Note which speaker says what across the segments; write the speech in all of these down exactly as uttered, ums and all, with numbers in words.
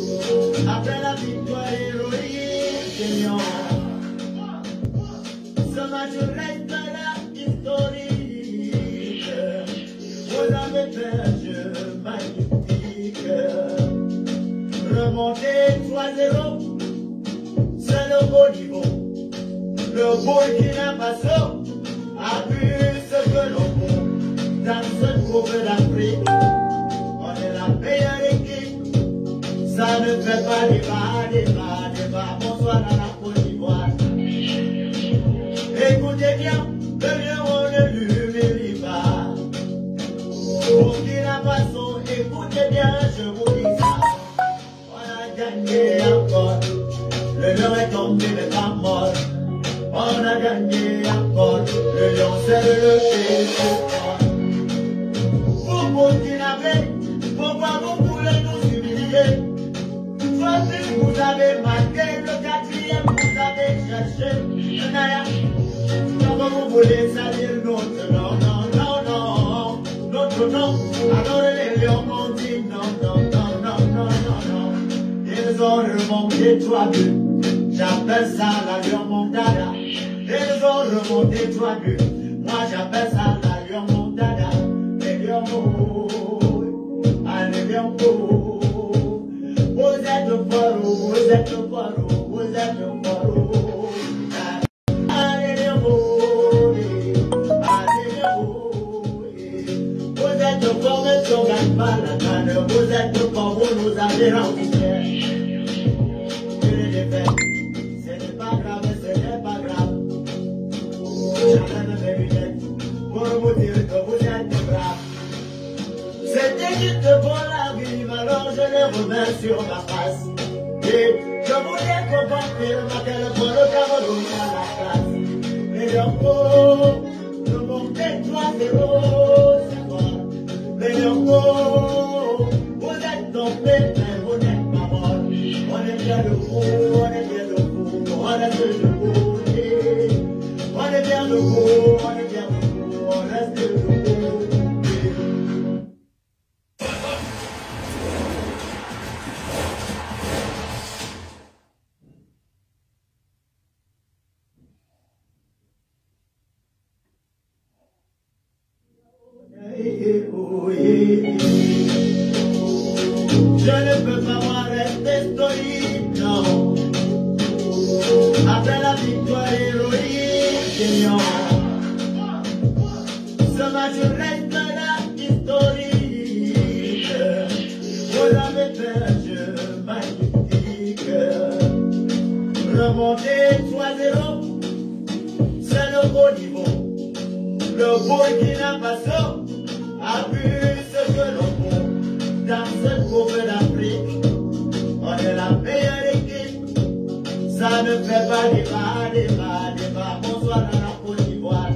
Speaker 1: Après la victoire héroïque, Seigneur, ce match restera historique. Vous avez fait un jeu magnifique. Remonter trois zéro, c'est le beau niveau. Le Burkina Faso a vu ce que l'on peut dans ce groupe d'Afrique. On est la meilleure équipe. Ça ne fait pas débat, débat, débat. Bonsoir à la Côte d'Ivoire. Écoutez bien, le lion on ne l'humilie pas. Burkina Faso, écoutez bien, je vous dis ça. On a gagné encore. Le lion est tombé mais pas mort. On a gagné encore. Le lion s'est relevé trop fort. Vous Burkinabé, pourquoi vous voulez nous humilier? Vous avez marqué le quatrième, vous avez cherché un Naya. Comment vous voulez salir notre nom, non, non, non, notre nom. Alors les lions m'ont dit non, non, non, non, non, non, non. Ils ont remonté trois buts. J'appelle ça la lion montada. Ils ont remonté trois buts. Moi j'appelle ça la lion montada. Les lions mots, ah les lions mots. Vous êtes fort, vous êtes fort, vous êtes fort. Allez mots, allez mots. Vous êtes fort, mais si on gagne pas la canne. Vous êtes fort, vous nous avez rendu fiers. Je les défais. Ce n'est pas grave, ce n'est pas grave. J'enlève mes lunettes pour vous dire que vous êtes braves. C'était juste pour la vie, alors je les remets sur ma face. Et je voulais qu'on confirme à quel point le Cameroun a la classe. Les Lions, le monde est trois zéro, c'est moi. Les Lions, vous êtes tombés, mais vous n'êtes pas morts. On est bien debout, on est bien debout, on reste debout. On est bien debout, on est bien debout, on reste debout. Je ne peux pas voir rester stoïque, non. Après la victoire héroïque, Seigneur, ce match restera historique. Vous avez fait un jeu magnifique. Remonter trois zéro, c'est le beau niveau. Le Burkina Faso a vu ce que l'on peut dans ce groupe d'Afrique. On est la meilleure équipe. Ça ne fait pas débat, débat, débat. Bonsoir à la Côte d'Ivoire.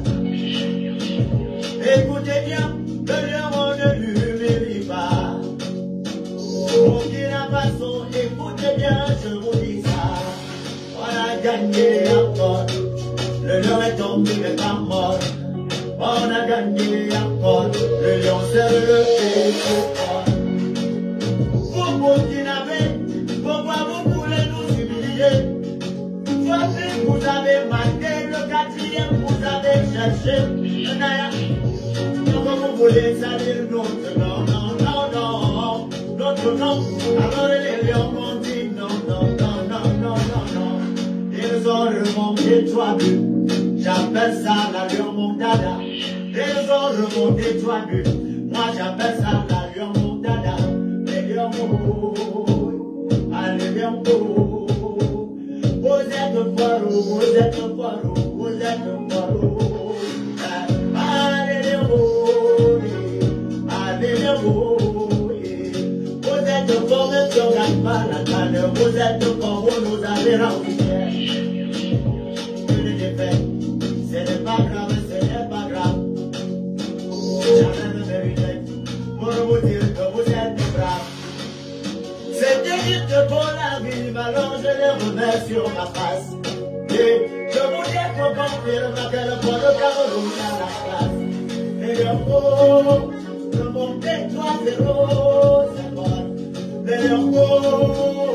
Speaker 1: Écoutez bien, le lion on ne l'humilie pas. Burkina Faso, écoutez bien, je vous dis ça. On a gagné encore. Le lion est tombé mais pas mort. On a gagné encore, le lion s'est relevé trop fort. Vous Burkinabé, pourquoi vous voulez nous humilier? Soit vous avez marqué le quatrième, vous avez cherché un Naya. Comment vous voulez salir notre nom, non, non, non, notre nom. Alors les lions m'ont dit non, non, non, non, non, non, non. Ils ont remonté trois buts. J'appelle ça la lion montada. Ils ont remonté trois buts. Moi j'appelle ça la lion montada. Les lions mots, ah les lions mots. Vous êtes fort, vous êtes fort, vous êtes fort. Ah les lions mots, ah les lions mots. Vous êtes fort, même si on gagne pas la canne. Vous êtes fort, vous nous avez rendu fiers. Je les défais. Ce n'est pas grave, ce n'est pas grave. J'enlève mes lunettes pour vous dire que vous êtes braves. C'était juste pour la vie, alors je les remets sur ma face. Et je voulais qu'on confirme à quel point le Cameroun a la classe. Et le mot, le monde est trois zéro, c'est moi. Et le mot,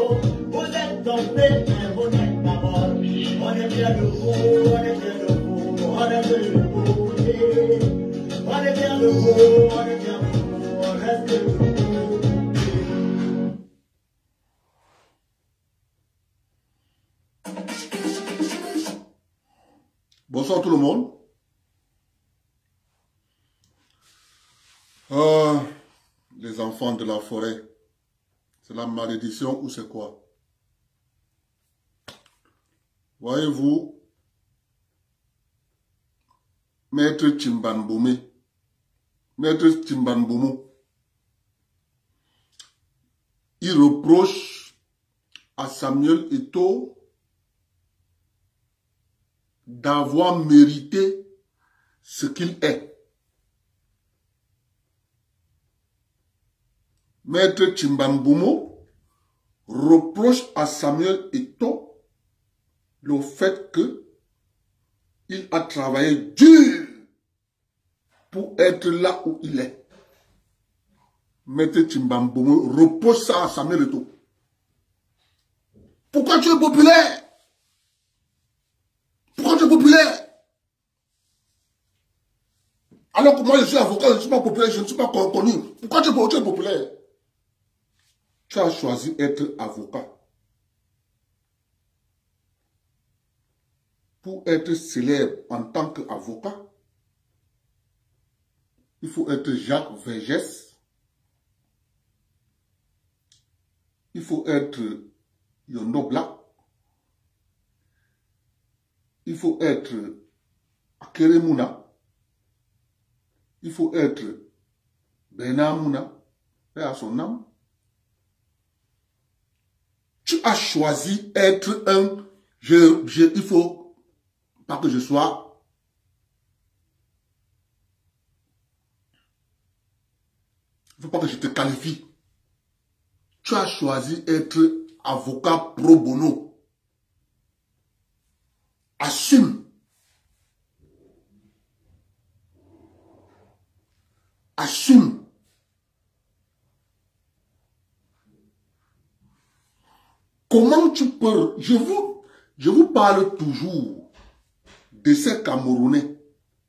Speaker 1: tient debout, on est tient debout, on reste debout.
Speaker 2: Bonsoir tout le monde. Euh, les enfants de la forêt, c'est la malédiction ou c'est quoi? Voyez-vous, Maître Chimbanboumé, Maître Chimbanboumou, il reproche à Samuel Eto'o d'avoir mérité ce qu'il est. Maître Chimbanboumou reproche à Samuel Eto'o le fait que il a travaillé dur pour être là où il est. Maître Chimbanboumou reproche ça à Samuel Eto'o. Pourquoi tu es populaire? Pourquoi tu es populaire? Alors que moi je suis avocat, je ne suis pas populaire, je ne suis pas connu. Pourquoi tu es populaire? Tu as choisi d'être avocat. Pour être célèbre en tant qu'avocat, il faut être Jacques Vergès. Il faut être Yondo Black. Il faut être Akeremouna. Il faut être Bernard Mouna, paix à son âme. Tu as choisi être un, je, je, il faut pas que je sois, il faut pas que je te qualifie. Tu as choisi être avocat pro bono. Assume. Assume. Comment tu peux... Je vous, je vous parle toujours de ces Camerounais.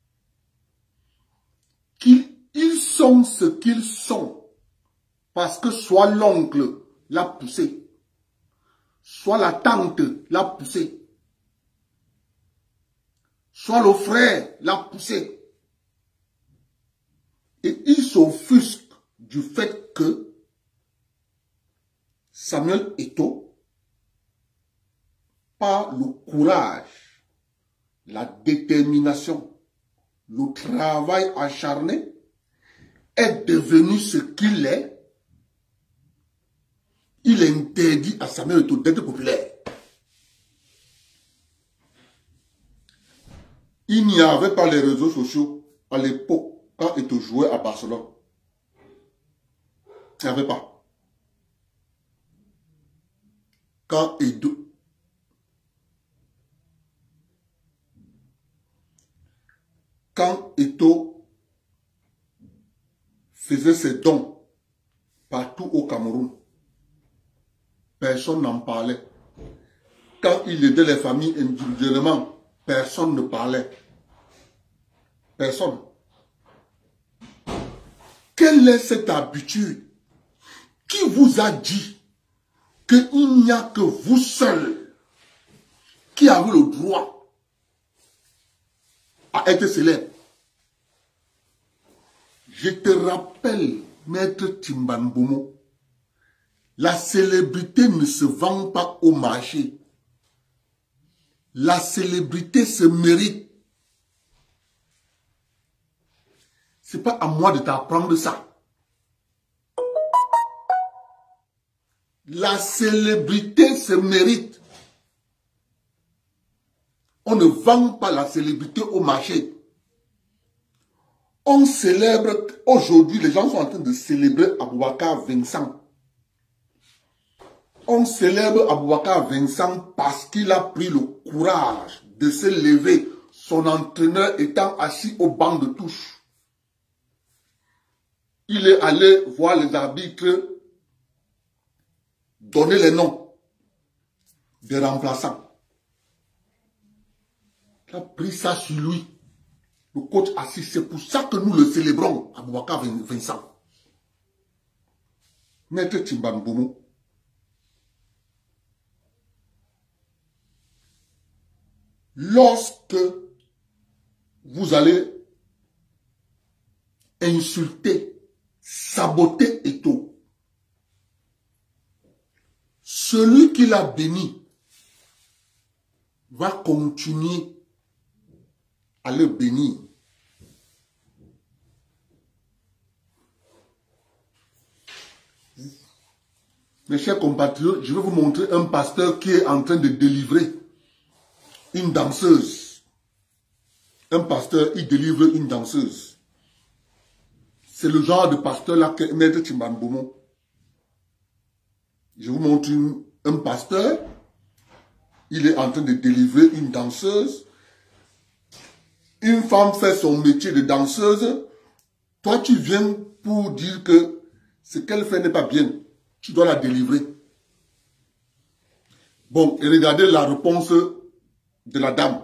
Speaker 2: Qu'ils ils sont ce qu'ils sont. Parce que soit l'oncle l'a poussé, soit la tante l'a poussé, soit le frère l'a poussé. Et ils s'offusquent du fait que Samuel Eto'o, par le courage, la détermination, le travail acharné, est devenu ce qu'il est. Il interdit à Samuel Eto'o d'être populaire. Il n'y avait pas les réseaux sociaux à l'époque quand Eto'o jouait à Barcelone. Il n'y avait pas. Quand Eto'o Quand Eto'o faisait ses dons partout au Cameroun, personne n'en parlait. Quand il aidait les familles individuellement, personne ne parlait. Personne. Quelle est cette habitude? Qui vous a dit qu'il n'y a que vous seul qui avez le droit à être célèbre? Je te rappelle, Maître Chimbanboumou, la célébrité ne se vend pas au marché. La célébrité se mérite. Ce n'est pas à moi de t'apprendre ça. La célébrité se mérite. On ne vend pas la célébrité au marché. On célèbre, aujourd'hui, les gens sont en train de célébrer Aboubacar Vincent. On célèbre Aboubacar Vincent parce qu'il a pris le courage de se lever, son entraîneur étant assis au banc de touche. Il est allé voir les arbitres, donner les noms des remplaçants. Il a pris ça sur lui. Le coach assis, c'est pour ça que nous le célébrons, Aboubakar Vincent. Maître Tchimba-Mboumou. Lorsque vous allez insulter, saboter Eto'o, celui qui l'a béni va continuer à le bénir. Mes chers compatriotes, je vais vous montrer un pasteur qui est en train de délivrer une danseuse. Un pasteur, il délivre une danseuse. C'est le genre de pasteur-là que Maître Tchimba-Mboumou. Je vous montre une, un pasteur. Il est en train de délivrer une danseuse. Une femme fait son métier de danseuse. Toi, tu viens pour dire que ce qu'elle fait n'est pas bien. Tu dois la délivrer. Bon, et regardez la réponse de la dame.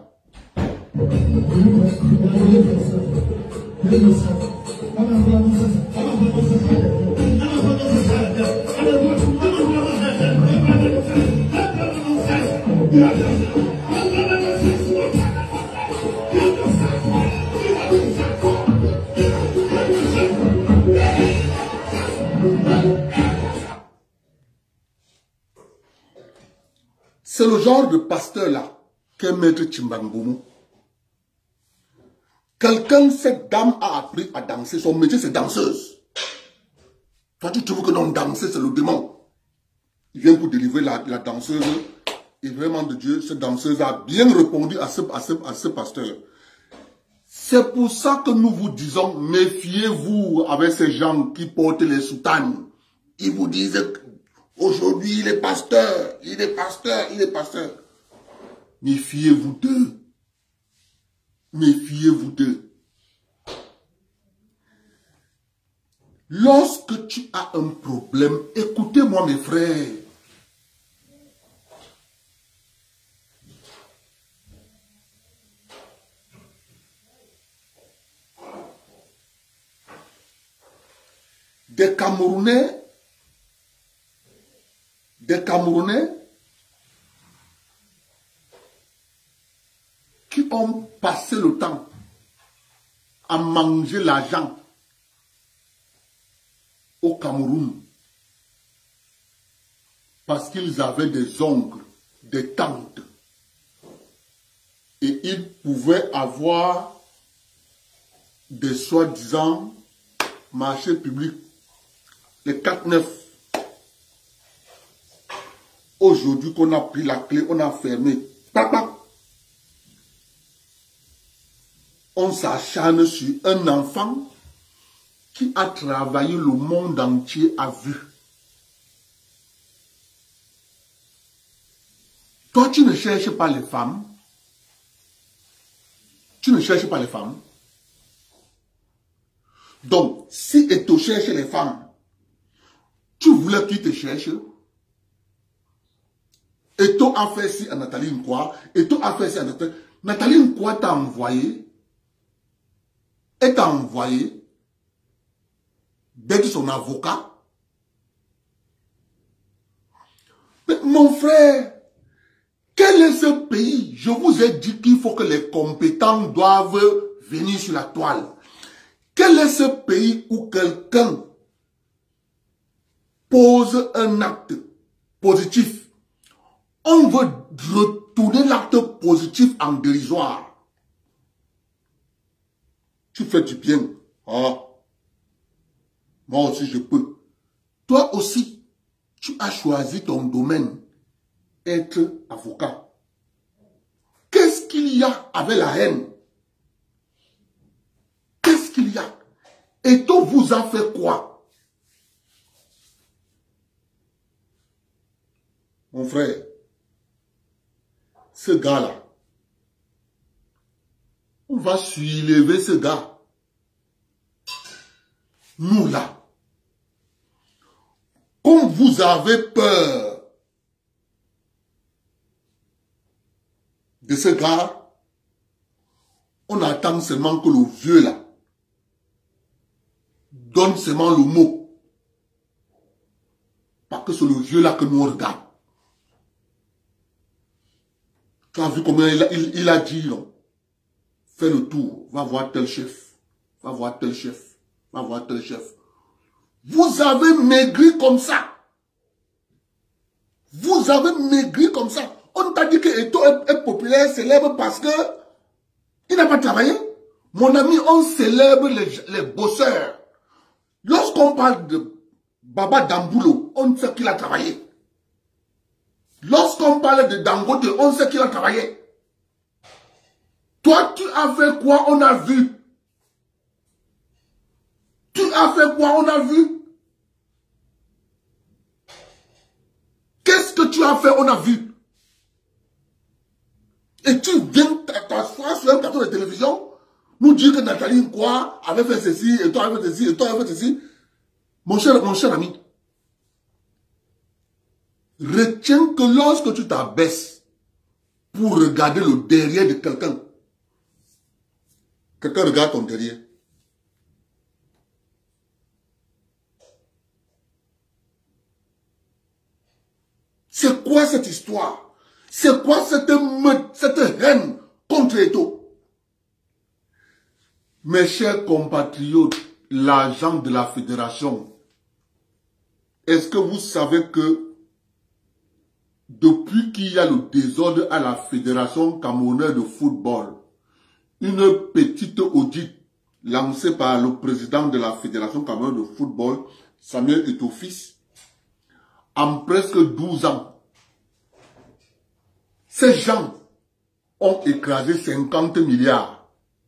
Speaker 2: C'est le genre de pasteur-là qu'est Maître Tchimba-Mboumou. Quelqu'un, cette dame a appris à danser. Son métier, c'est danseuse. Toi, tu trouves que non, danser, c'est le démon. Il vient pour délivrer la, la danseuse. Et vraiment de Dieu, cette danseuse a bien répondu à ce, à ce, à ce pasteur. C'est pour ça que nous vous disons, méfiez-vous avec ces gens qui portent les soutanes. Ils vous disent aujourd'hui, il est pasteur, il est pasteur, il est pasteur. Méfiez-vous d'eux. Méfiez-vous d'eux. Lorsque tu as un problème, écoutez-moi mes frères. Des Camerounais, des Camerounais qui ont passé le temps à manger l'argent au Cameroun parce qu'ils avaient des oncles, des tantes et ils pouvaient avoir des soi-disant marchés publics, les quatre neuf. Aujourd'hui qu'on a pris la clé, on a fermé. Papa. On s'acharne sur un enfant qui a travaillé, le monde entier a vu. Toi, tu ne cherches pas les femmes. Tu ne cherches pas les femmes. Donc, si Eto'o cherche les femmes, tu voulais qu'il te cherche. Eto'o a fait ci à Nathalie Nkwa. Eto'o a fait ci à Nathalie. Nathalie Nkwa t'a envoyé. Et t'a envoyé d'être son avocat. Mais mon frère, quel est ce pays? Je vous ai dit qu'il faut que les compétents doivent venir sur la toile. Quel est ce pays où quelqu'un pose un acte positif? On veut retourner l'acte positif en dérisoire. Tu fais du bien. Ah. Moi aussi, je peux. Toi aussi, tu as choisi ton domaine. Être avocat. Qu'est-ce qu'il y a avec la haine? Qu'est-ce qu'il y a? Eto'o vous a fait quoi? Mon frère, ce gars-là, on va soulever ce gars. Nous là. Comme vous avez peur de ce gars, on attend seulement que le vieux là donne seulement le mot. Parce que c'est le vieux là que nous on regarde. Tu as vu combien il a, il, il a dit, non? Fais le tour, va voir tel chef, va voir tel chef, va voir tel chef. Vous avez maigri comme ça. Vous avez maigri comme ça. On t'a dit que Eto'o est, est populaire, célèbre parce que il n'a pas travaillé. Mon ami, on célèbre les, les bosseurs. Lorsqu'on parle de Baba Damboulou, on sait qu'il a travaillé. Lorsqu'on parle de Dangote, on sait qu'il a travaillé. Toi, tu as fait quoi? On a vu. Tu as fait quoi? On a vu. Qu'est-ce que tu as fait? On a vu. Et tu viens t'asseoir sur un plateau de télévision, nous dire que Nathalie Nkwa avait fait ceci, et toi avait fait ceci, et toi avait fait ceci. Mon cher, mon cher ami, retiens que lorsque tu t'abaisses pour regarder le derrière de quelqu'un, quelqu'un regarde ton derrière. C'est quoi cette histoire? C'est quoi cette meute, cette haine contre Eto'o? Mes chers compatriotes, l'agent de la fédération, est-ce que vous savez que depuis qu'il y a le désordre à la fédération camerounaise de football, une petite audit lancée par le président de la fédération camerounaise de football, Samuel Eto'o fils, en presque douze ans, ces gens ont écrasé cinquante milliards.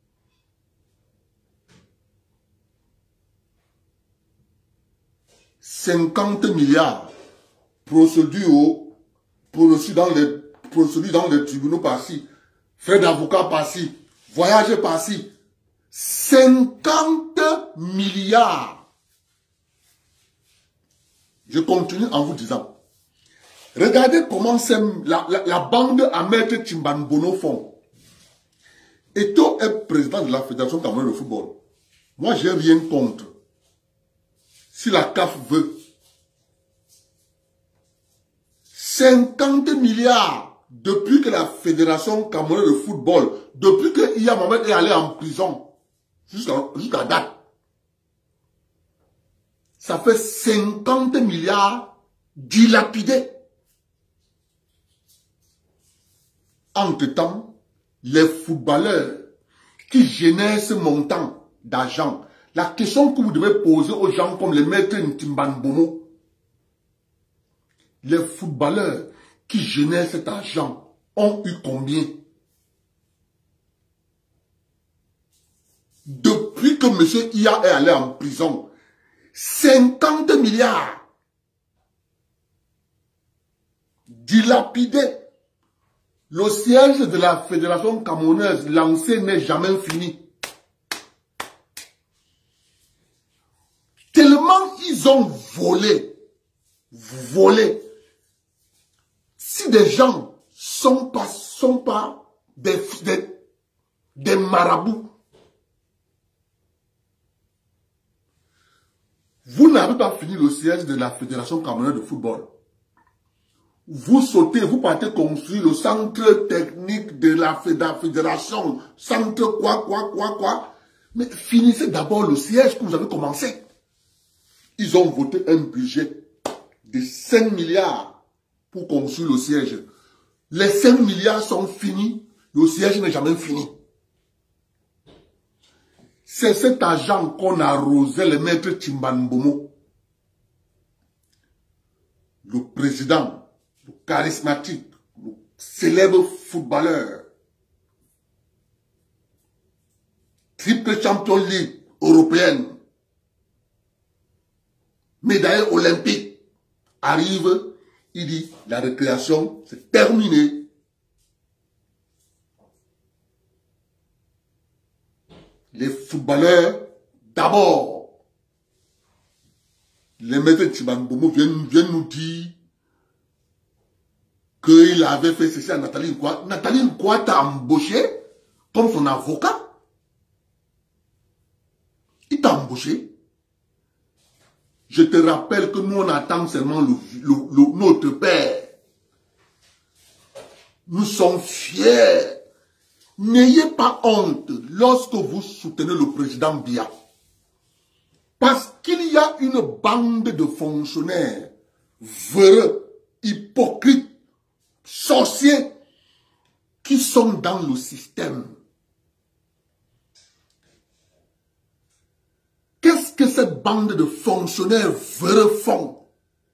Speaker 2: cinquante milliards procédures, procédures dans les, procédures dans les tribunaux par-ci, frais d'avocat par-ci, voyage par-ci. cinquante milliards. Je continue en vous disant. Regardez comment la, la, la bande à Maître Timbanbono font. Eto'o est président de la Fédération camerounaise de football. Moi, j'ai rien contre. Si la C A F veut. cinquante milliards depuis que la Fédération camerounaise de football, depuis que Iya Mohamed est allé en prison, jusqu'à jusqu'à date, ça fait cinquante milliards dilapidés. Entre-temps, les footballeurs qui génèrent ce montant d'argent, la question que vous devez poser aux gens comme les maîtres Ntimbanbono, les footballeurs qui génèrent cet argent ont eu combien? Depuis que M. Iya est allé en prison, cinquante milliards dilapidés. Le siège de la Fédération camerounaise lancé n'est jamais fini. Tellement ils ont volé, volé. Si des gens sont pas, sont pas des, des, des marabouts, vous n'avez pas fini le siège de la Fédération camerounaise de football. Vous sautez, vous partez construire le centre technique de la fédération, centre quoi, quoi, quoi, quoi. Mais finissez d'abord le siège que vous avez commencé. Ils ont voté un budget de cinq milliards pour construire le siège. Les cinq milliards sont finis, le siège n'est jamais fini. C'est cet argent qu'on a arrosé le maître Timbanbono, le président, le charismatique, le célèbre footballeur, triple champion League européenne, médaille olympique, arrive, il dit, la récréation, c'est terminé. Les footballeurs, d'abord, les maîtres de Timbanbono viennent, viennent nous dire qu'il avait fait ceci à Nathalie Nkwa. Nathalie Nkwa t'a embauché comme son avocat. approcher. Je te rappelle que nous, on attend seulement le, le, le, notre père. Nous sommes fiers. N'ayez pas honte lorsque vous soutenez le président Biya. Parce qu'il y a une bande de fonctionnaires véreux, hypocrites, sorciers, qui sont dans le système. Qu'est-ce que cette bande de fonctionnaires véreux font?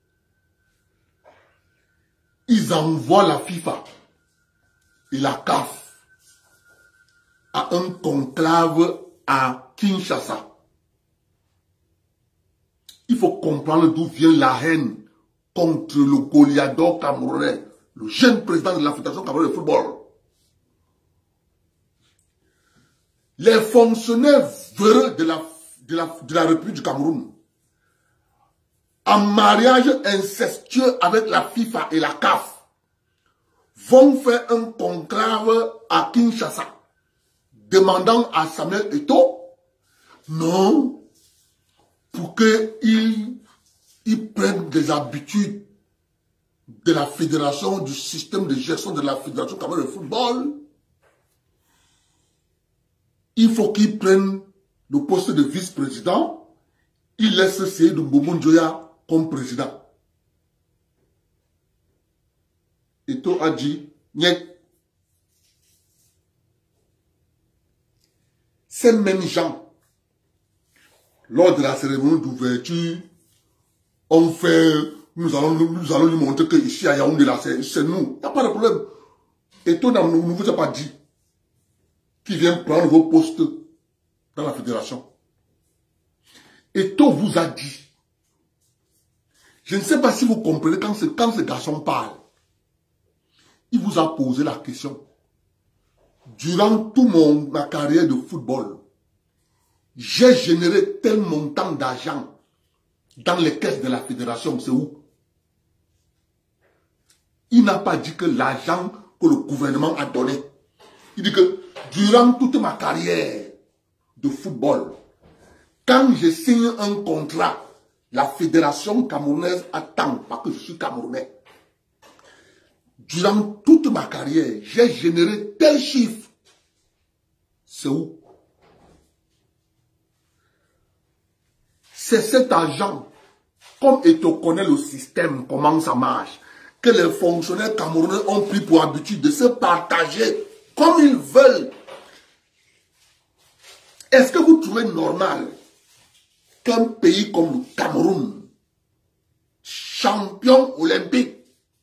Speaker 2: Ils envoient la FIFA et la C A F à un conclave à Kinshasa. Il faut comprendre d'où vient la haine contre le Goliador camerounais, le jeune président de la Fédération camerounaise de football. Les fonctionnaires véreux de la, de, la, de la République du Cameroun, en mariage incestueux avec la FIFA et la C A F, vont faire un conclave à Kinshasa, demandant à Samuel Eto'o, non, pour qu'il il prenne des habitudes de la fédération, du système de gestion de la Fédération camerounaise de football. Il faut qu'il prenne le poste de vice-président. Il laisse Seydou Mboumoun Djoya comme président. Eto'o a dit, niet. Ces mêmes gens, lors de la cérémonie d'ouverture, on fait, nous allons, nous allons lui montrer que ici à Yaoundé, c'est nous. Il n'y a pas de problème. Eto'o ne vous a pas dit qu'il vient prendre vos postes dans la fédération. Eto'o vous a dit, je ne sais pas si vous comprenez quand ce, quand ce garçon parle, il vous a posé la question. Durant toute mon, ma carrière de football, j'ai généré tel montant d'argent dans les caisses de la fédération. C'est où? Il n'a pas dit que l'argent que le gouvernement a donné. Il dit que durant toute ma carrière de football, quand je signe un contrat, la fédération camerounaise attend, parce que je suis camerounais. Durant toute ma carrière, j'ai généré tel chiffre. C'est où? C'est cet argent, comme Eto'o connaît le système, comment ça marche, que les fonctionnaires camerounais ont pris pour habitude de se partager comme ils veulent. Est-ce que vous trouvez normal qu'un pays comme le Cameroun, champion olympique,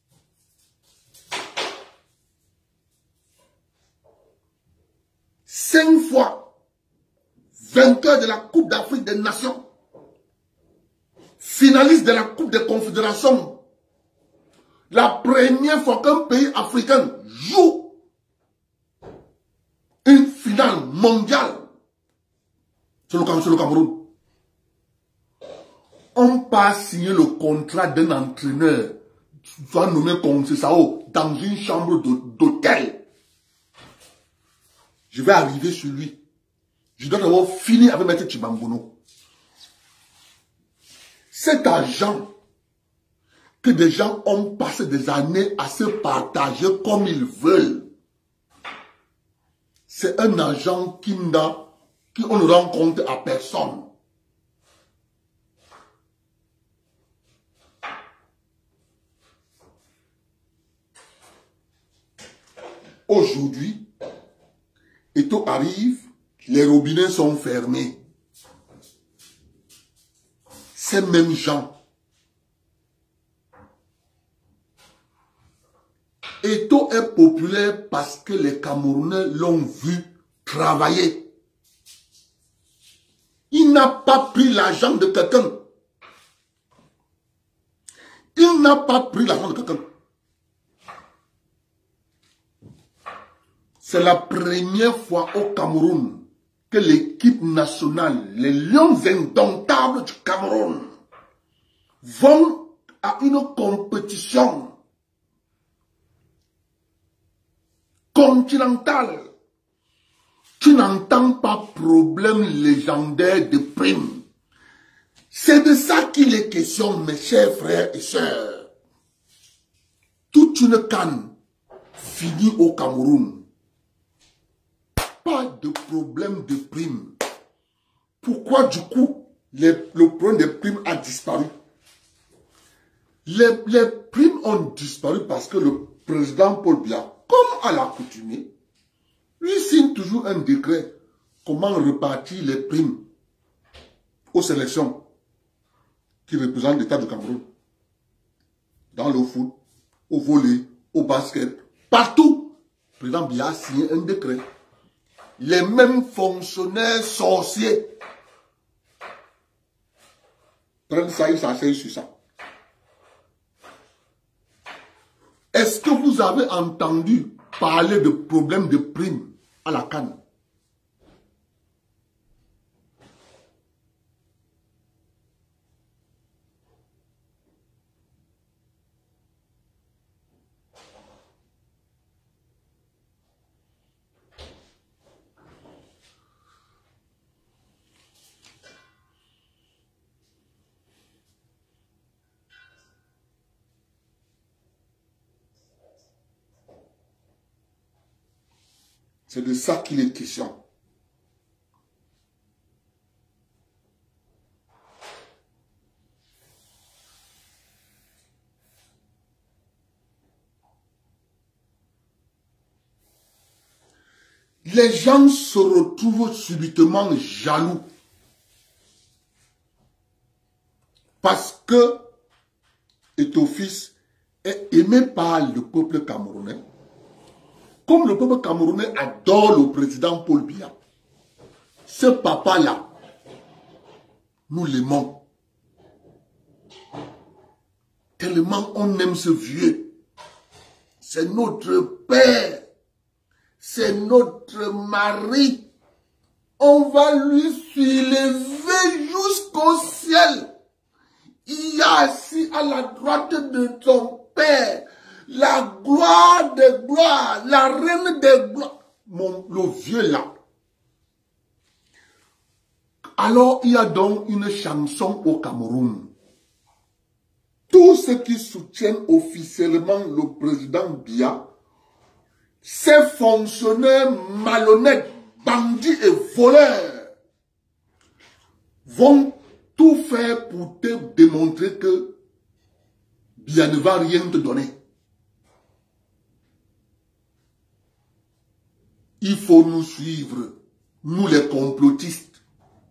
Speaker 2: cinq fois vainqueur de la Coupe d'Afrique des Nations, finaliste de la Coupe des Confédérations, la première fois qu'un pays africain joue une finale mondiale, c'est le, le Cameroun. On pas signé le contrat d'un entraîneur, soit nommé comme Sao, dans une chambre d'hôtel. Je vais arriver sur lui. Je dois d'abord finir avec Maître Tchibambono. Cet argent que des gens ont passé des années à se partager comme ils veulent, c'est un argent qui n'a, qui on ne rend compte à personne. Aujourd'hui, Eto'o arrive, les robinets sont fermés. Ces mêmes gens, Eto'o est populaire parce que les Camerounais l'ont vu travailler. Il n'a pas pris l'argent de quelqu'un. Il n'a pas pris l'argent de quelqu'un. C'est la première fois au Cameroun que l'équipe nationale, les Lions indomptables du Cameroun, vont à une compétition continentale. Tu n'entends pas problème légendaire de primes. C'est de ça qu'il est question, mes chers frères et sœurs. Toute une canne finit au Cameroun. Pas de problème de prime. Pourquoi du coup, les, le problème des primes a disparu? Les, les primes ont disparu parce que le président Paul Biya, comme à l'accoutumée, lui signe toujours un décret comment repartir les primes aux sélections qui représentent l'État du Cameroun. Dans le foot, au volley, au basket, partout. Le président Biya a signé un décret. Les mêmes fonctionnaires sorciers prennent ça, ils s'asseyent sur ça. Est-ce que vous avez entendu parler de problèmes de primes à la canne? C'est de ça qu'il est question. Les gens se retrouvent subitement jaloux. Parce que Eto'o-Fils est aimé par le peuple camerounais. Comme le peuple camerounais adore le président Paul Biya, ce papa-là, nous l'aimons. Tellement on aime ce vieux. C'est notre père. C'est notre mari. On va lui soulever jusqu'au ciel. Il y a assis à la droite de ton père la gloire des gloires, la reine des gloires. Mon, le vieux là. Alors, il y a donc une chanson au Cameroun. Tous ceux qui soutiennent officiellement le président Biya, ces fonctionnaires malhonnêtes, bandits et voleurs, vont tout faire pour te démontrer que Biya ne va rien te donner. Il faut nous suivre, nous les complotistes.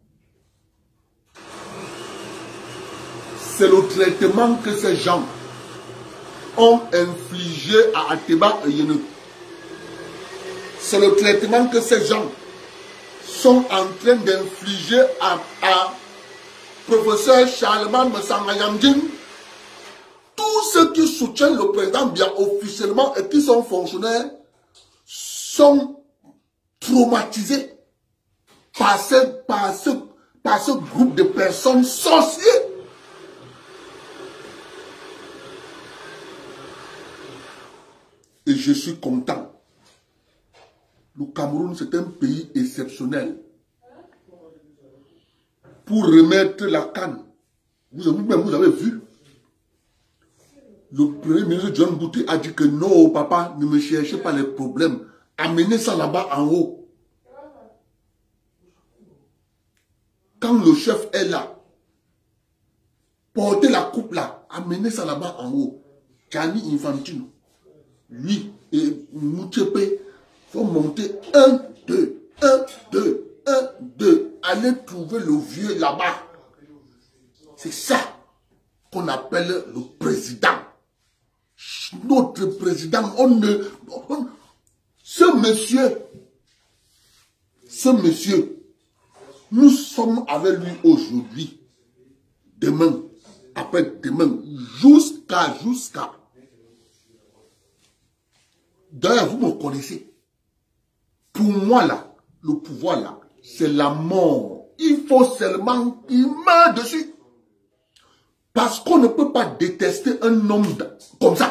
Speaker 2: C'est le traitement que ces gens ont infligé à Ateba et Yenou. C'est le traitement que ces gens sont en train d'infliger à, à professeur Charlemagne Messangayamdine. Tous ceux qui soutiennent le président Biya officiellement et qui sont fonctionnaires sont traumatisés par ce, par, ce, par ce groupe de personnes sorciers. Et je suis content. Le Cameroun, c'est un pays exceptionnel. Pour remettre la canne, vous, vous-même, vous avez vu, le premier ministre John Bouti a dit que non, papa, ne me cherchez pas les problèmes. Amenez ça là-bas en haut. Quand le chef est là, portez la coupe là, amenez ça là-bas en haut. Gianni Infantino, lui et Moutepe, faut monter un, deux, un, deux, un, deux. Allez trouver le vieux là-bas. C'est ça qu'on appelle le président. Notre président, on ne... On, ce monsieur, ce monsieur, nous sommes avec lui aujourd'hui, demain, après-demain, jusqu'à, jusqu'à. D'ailleurs, vous me connaissez. Pour moi, là, le pouvoir, là, c'est la mort. Il faut seulement qu'il meure dessus. Parce qu'on ne peut pas détester un homme comme ça.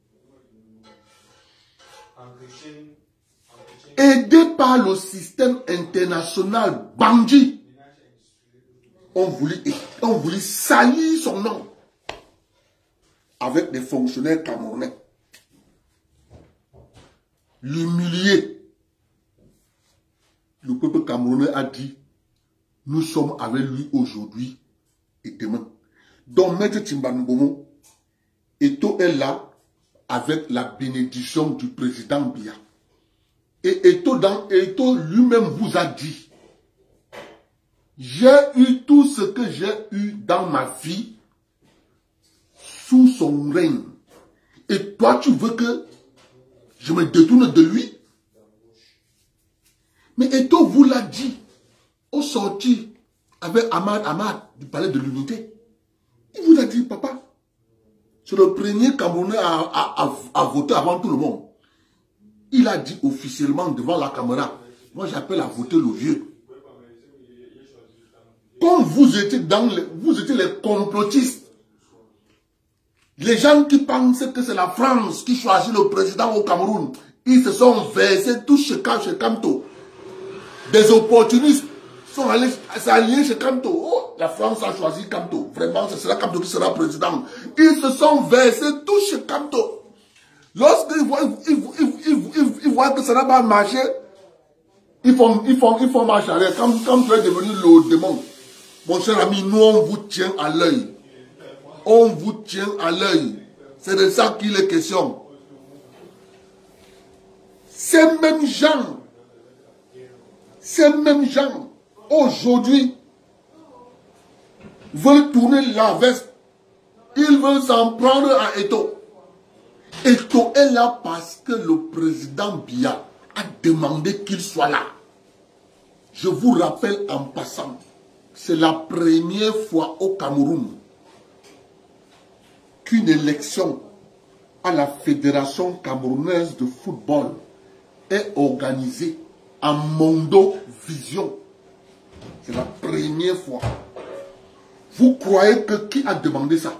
Speaker 2: Aidé par le système international bandit, on voulait ont voulu salir son nom avec des fonctionnaires camerounais. L'humilier. Le peuple camerounais a dit, nous sommes avec lui aujourd'hui et demain. Donc, Maître Timbanoubomo, Eto'o est là avec la bénédiction du président Biya. Et Eto'o lui-même vous a dit, j'ai eu tout ce que j'ai eu dans ma vie sous son règne. Et toi, tu veux que je me détourne de lui? Mais Eto'o vous l'a dit au sorti avec Ahmad Ahmad du palais de l'unité. Il vous a dit, papa, c'est le premier Camerounais à, à, à, à voter avant tout le monde. Il a dit officiellement devant la caméra, moi j'appelle à voter le vieux. Comme vous étiez dans les, vous étiez les complotistes, les gens qui pensent que c'est la France qui choisit le président au Cameroun, ils se sont versés tous chez Kamto. Des opportunistes sont allés s'allier chez Kamto. Oh, la France a choisi Kamto. Vraiment, ce sera Kamto qui sera président. Ils se sont versés tous chez Kamto. Lorsqu'ils voient, ils, ils, ils, ils, ils voient que ça n'a pas marché, ils font, ils font, ils font marche arrière. Quand, quand tu es devenu le démon, mon cher ami, nous on vous tient à l'œil. On vous tient à l'œil. C'est de ça qu'il est question. Ces mêmes gens, ces mêmes gens, aujourd'hui, veulent tourner la veste. Ils veulent s'en prendre à Eto'o. Eto'o est là parce que le président Biya a demandé qu'il soit là. Je vous rappelle en passant, c'est la première fois au Cameroun qu'une élection à la Fédération camerounaise de football est organisée en Mondo Vision. C'est la première fois. Vous croyez que qui a demandé ça?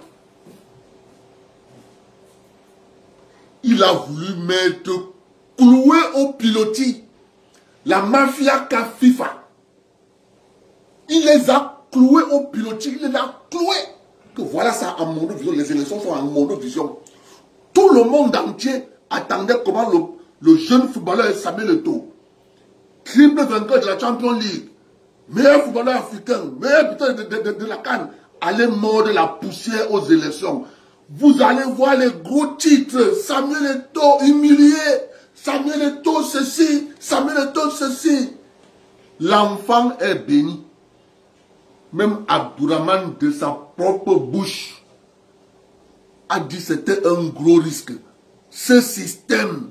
Speaker 2: Il a voulu mettre cloué au pilotis la mafia qu'a FIFA. Il les a cloués au pilotis, il les a cloués. Que voilà ça en monovision, les élections sont en monovision. Tout le monde entier attendait comment le, le jeune footballeur Samuel Eto'o, triple vainqueur de la Champions League, meilleur footballeur africain, meilleur buteur de, de, de, de la CAN, allait mordre la poussière aux élections. Vous allez voir les gros titres. Samuel Eto'o humilié. Samuel Eto'o ceci. Samuel Eto'o ceci. L'enfant est béni. Même Abdourahmane de sa propre bouche a dit que c'était un gros risque. Ce système,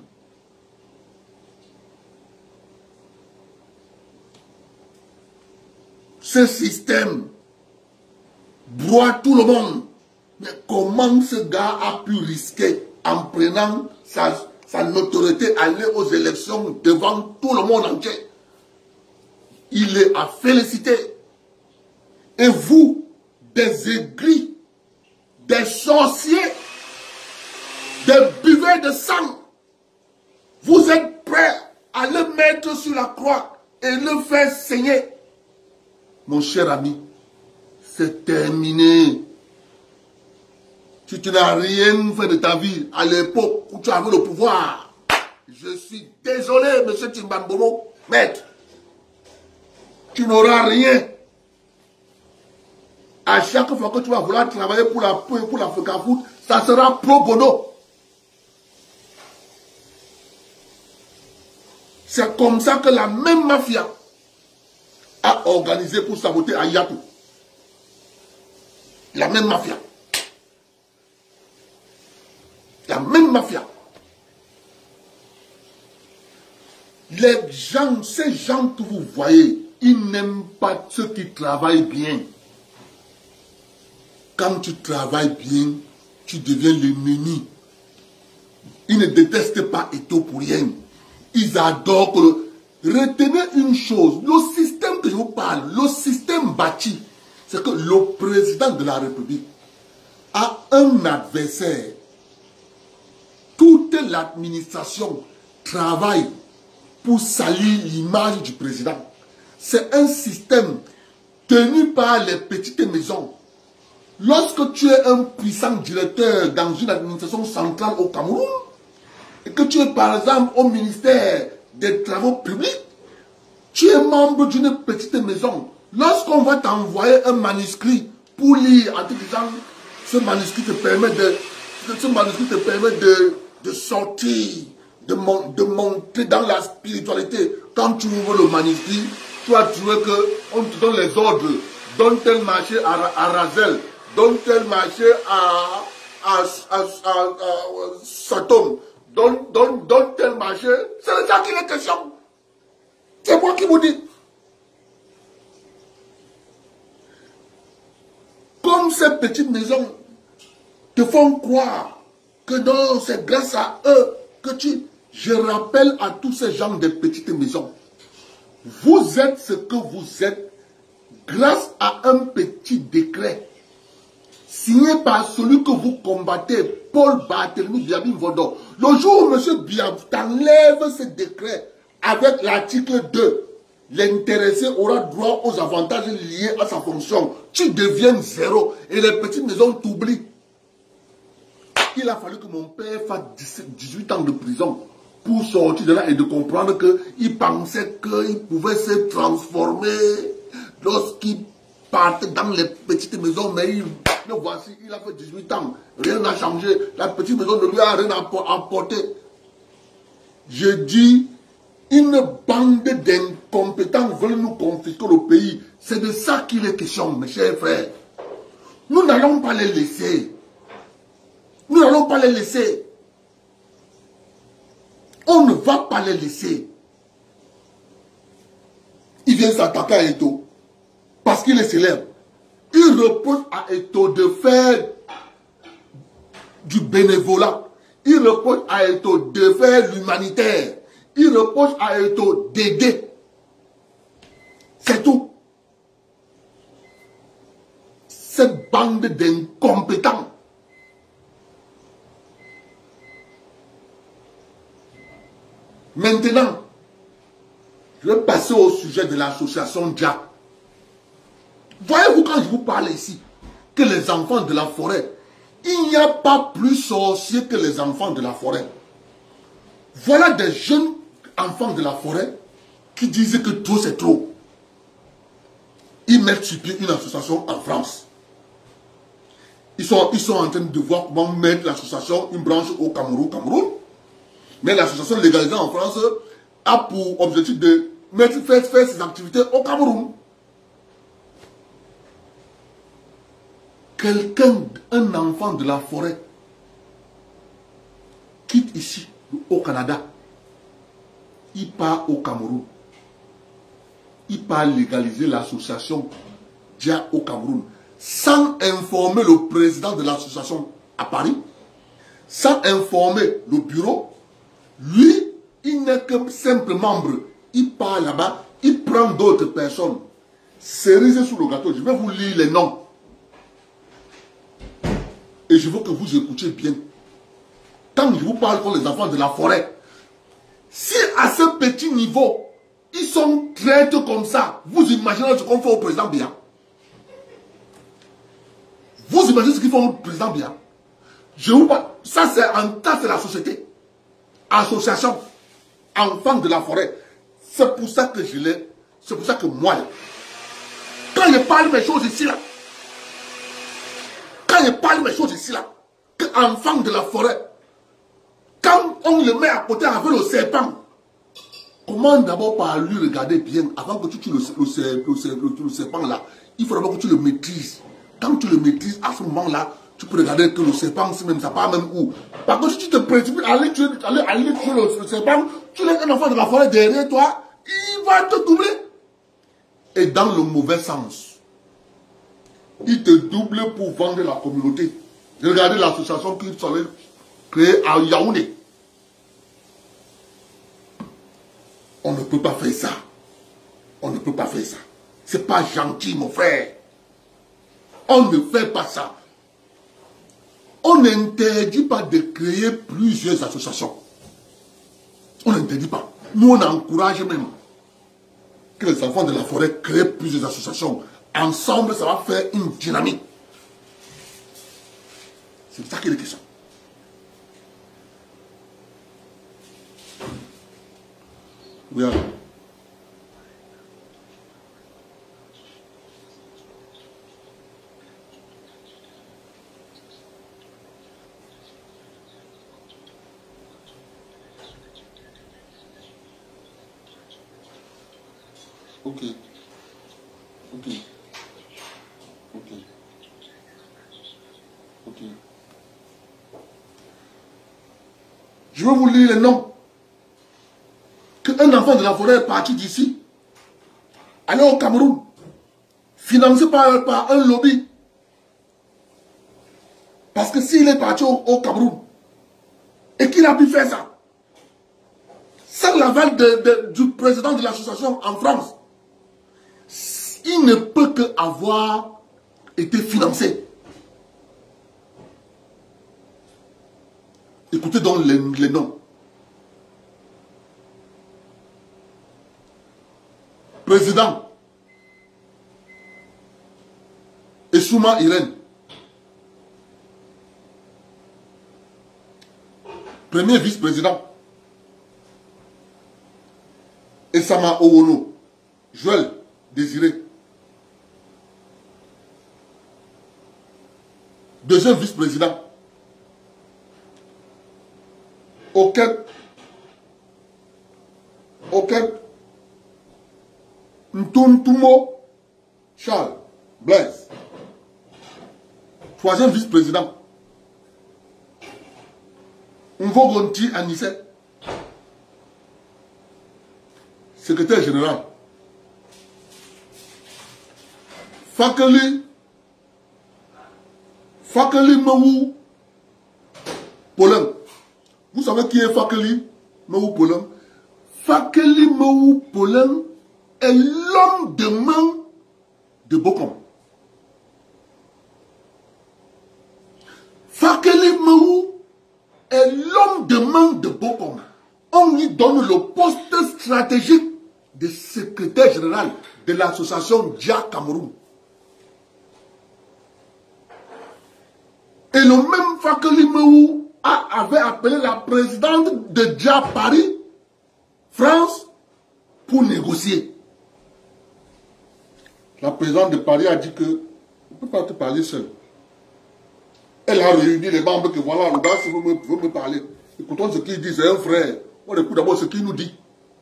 Speaker 2: ce système broie tout le monde. Mais comment ce gars a pu risquer en prenant sa, sa notoriété, aller aux élections devant tout le monde entier? Il est à féliciter. Et vous, des aigris, des sorciers, des buveurs de sang, vous êtes prêts à le mettre sur la croix et le faire saigner. Mon cher ami, c'est terminé. Si tu n'as rien fait de ta vie à l'époque où tu avais le pouvoir, je suis désolé, monsieur Timbanoubomo, maître, tu n'auras rien. À chaque fois que tu vas vouloir travailler pour la pour la Fecafoot, ça sera pro bono. C'est comme ça que la même mafia a organisé pour saboter Ayatou. La même mafia. La même mafia. Les gens, ces gens que vous voyez, ils n'aiment pas ceux qui travaillent bien. Quand tu travailles bien, tu deviens l'ennemi. Ils ne détestent pas Eto'o pour rien. Ils adorent que le... Retenez une chose, le système que je vous parle, le système bâti, c'est que le président de la République a un adversaire. Toute l'administration travaille pour salir l'image du président. C'est un système tenu par les petites maisons Lorsque tu es un puissant directeur dans une administration centrale au Cameroun, et que tu es par exemple au ministère des Travaux publics, tu es membre d'une petite maison. Lorsqu'on va t'envoyer un manuscrit pour lire en te disant, ce manuscrit te permet de, ce manuscrit te permet de, de sortir, de, mon, de monter dans la spiritualité. Quand tu ouvres le manuscrit, tu vas trouver qu'on te donne les ordres. Donne tel marché à, à Razel, donne tel marché à, à, à, à, à Satom, donne, donne, donne tel marché. C'est de ça qu'il est question. C'est moi qui vous dis. Comme ces petites maisons te font croire que non, c'est grâce à eux que tu... Je rappelle à tous ces gens des petites maisons. Vous êtes ce que vous êtes grâce à un petit décret signé par celui que vous combattez, Paul Barthélemy Biabi Mvondo. Le jour où M. Biabi t'enlève ce décret avec l'article deux, l'intéressé aura droit aux avantages liés à sa fonction. Tu deviens zéro et les petites maisons t'oublient. Il a fallu que mon père fasse dix-huit ans de prison pour sortir de là et de comprendre qu'il pensait qu'il pouvait se transformer lorsqu'il partait dans les petites maisons. Mais il, le voici, il a fait dix-huit ans, rien n'a changé. La petite maison ne lui a rien apporté. Je dis, une bande d'incompétents veulent nous confisquer le pays. C'est de ça qu'il est question, mes chers frères. Nous n'allons pas les laisser. Nous n'allons pas les laisser. On ne va pas les laisser. Il vient s'attaquer à Eto. Parce qu'il est célèbre. Il reproche à Eto de faire du bénévolat. Il reproche à Eto de faire l'humanitaire. Il reproche à Eto d'aider. C'est tout. Cette bande d'incompétents. Maintenant, je vais passer au sujet de l'association D I A. Voyez-vous quand je vous parle ici, que les enfants de la forêt, il n'y a pas plus sorciers que les enfants de la forêt. Voilà des jeunes enfants de la forêt qui disent que trop c'est trop. Ils mettent sur pied une association en France. Ils sont, ils sont en train de voir comment mettre l'association, une branche au Cameroun, Cameroun. Mais l'association légalisée en France a pour objectif de mettre, faire, faire ses activités au Cameroun. Quelqu'un, un enfant de la forêt, quitte ici, au Canada, il part au Cameroun. Il part légaliser l'association D I A au Cameroun, sans informer le président de l'association à Paris, sans informer le bureau. Lui, il n'est que simple membre. Il part là-bas, il prend d'autres personnes. Cerise sur le gâteau, je vais vous lire les noms. Et je veux que vous écoutiez bien. Quand je vous parle comme les enfants de la forêt, si à ce petit niveau, ils sont traités comme ça, vous imaginez ce qu'on fait au président Biya. Vous imaginez ce qu'ils font au président Biya. Je vous parle, ça c'est en tas de la société. Association, enfants de la forêt. C'est pour ça que je l'ai. C'est pour ça que moi, quand je parle mes choses ici là, quand je parle mes choses ici là, que enfants de la forêt, quand on le met à côté avec le serpent, comment d'abord par lui regarder bien avant que tu tues le, le, le, le, le serpent là, il faut d'abord que tu le maîtrises. Quand tu le maîtrises, à ce moment-là, tu peux regarder que le serpent, si même ça part même où. Par contre, si tu te précipites à aller tuer, aller, aller tuer le, le serpent, tu laisses un enfant de la forêt derrière toi, il va te doubler. Et dans le mauvais sens, il te double pour vendre la communauté. Regardez l'association qu'ils avaient créée à Yaoundé. On ne peut pas faire ça. On ne peut pas faire ça. C'est pas gentil, mon frère. On ne fait pas ça. On n'interdit pas de créer plusieurs associations. On n'interdit pas. Nous, on encourage même que les enfants de la forêt créent plusieurs associations. Ensemble, ça va faire une dynamique. C'est ça qui est la question. Oui, alors. Ok. Ok. Ok. Ok. Je vais vous lire les noms. Qu'un enfant de la forêt est parti d'ici, aller au Cameroun, financé par, par un lobby. Parce que s'il est parti au, au Cameroun, et qu'il a pu faire ça, sans l'aval de, de, du président de l'association en France, il ne peut qu'avoir été financé. Écoutez donc les, les noms. Président, Essouma Irène. Premier vice-président, Essama Owono, Joël Désiré. Deuxième vice-président, auquel, auquel, Ntontumo Charles Blaise. Troisième vice-président, Nvogonti Anissé. Secrétaire général, Fakeli, Fakeli Mawou Paulin. Vous savez qui est Fakeli Mawou Paulin? Fakeli Mawou Paulin est l'homme de main de Bokom. Fakeli Mawou est l'homme de main de Bokom. On lui donne le poste stratégique de secrétaire général de l'association Dja Cameroun. Et le même Fakeli Mawou avait appelé la présidente de Dja Paris, France, pour négocier. La présidente de Paris a dit que on ne peut pas te parler seul. Elle a réuni les membres que voilà, le gars, si vous me, vous me parler. Écoutons ce qu'il dit, c'est un frère. On écoute d'abord ce qu'il nous dit.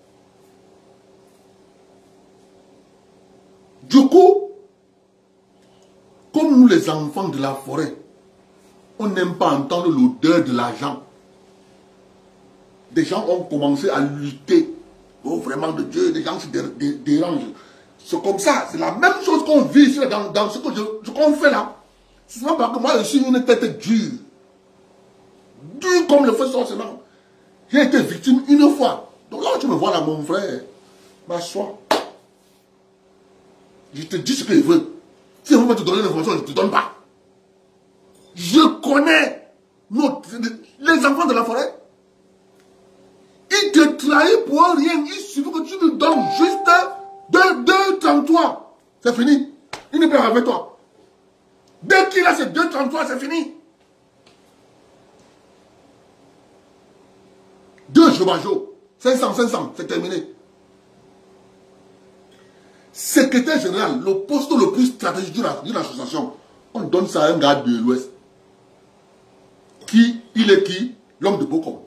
Speaker 2: Du coup, comme nous les enfants de la forêt, on n'aime pas entendre l'odeur de l'argent. Des gens ont commencé à lutter. Oh, vraiment de Dieu, des gens se dé dé dérangent. C'est comme ça, c'est la même chose qu'on vit ici, dans, dans ce qu'on fait là. Ce n'est pas parce que moi je suis une tête dure. Dure comme le feu sorcement. J'ai été victime une fois. Donc là, tu me vois là, mon frère, m'assois. Je te dis ce que je veux. Si on veut te donner l'information, je ne te donne pas. Je connais notre, les enfants de la forêt. Ils te trahissent pour rien. Il suffit que tu nous donnes juste deux trente-trois. C'est fini. Il ne peut pas avec toi. Dès qu'il a ces deux trente-trois, c'est fini. Deux chevajos. cinq cents, cinq cents, c'est terminé. Secrétaire général, le poste le plus stratégique d'une association, on donne ça à un gars de l'Ouest. Qui, il est qui? L'homme de Bokom.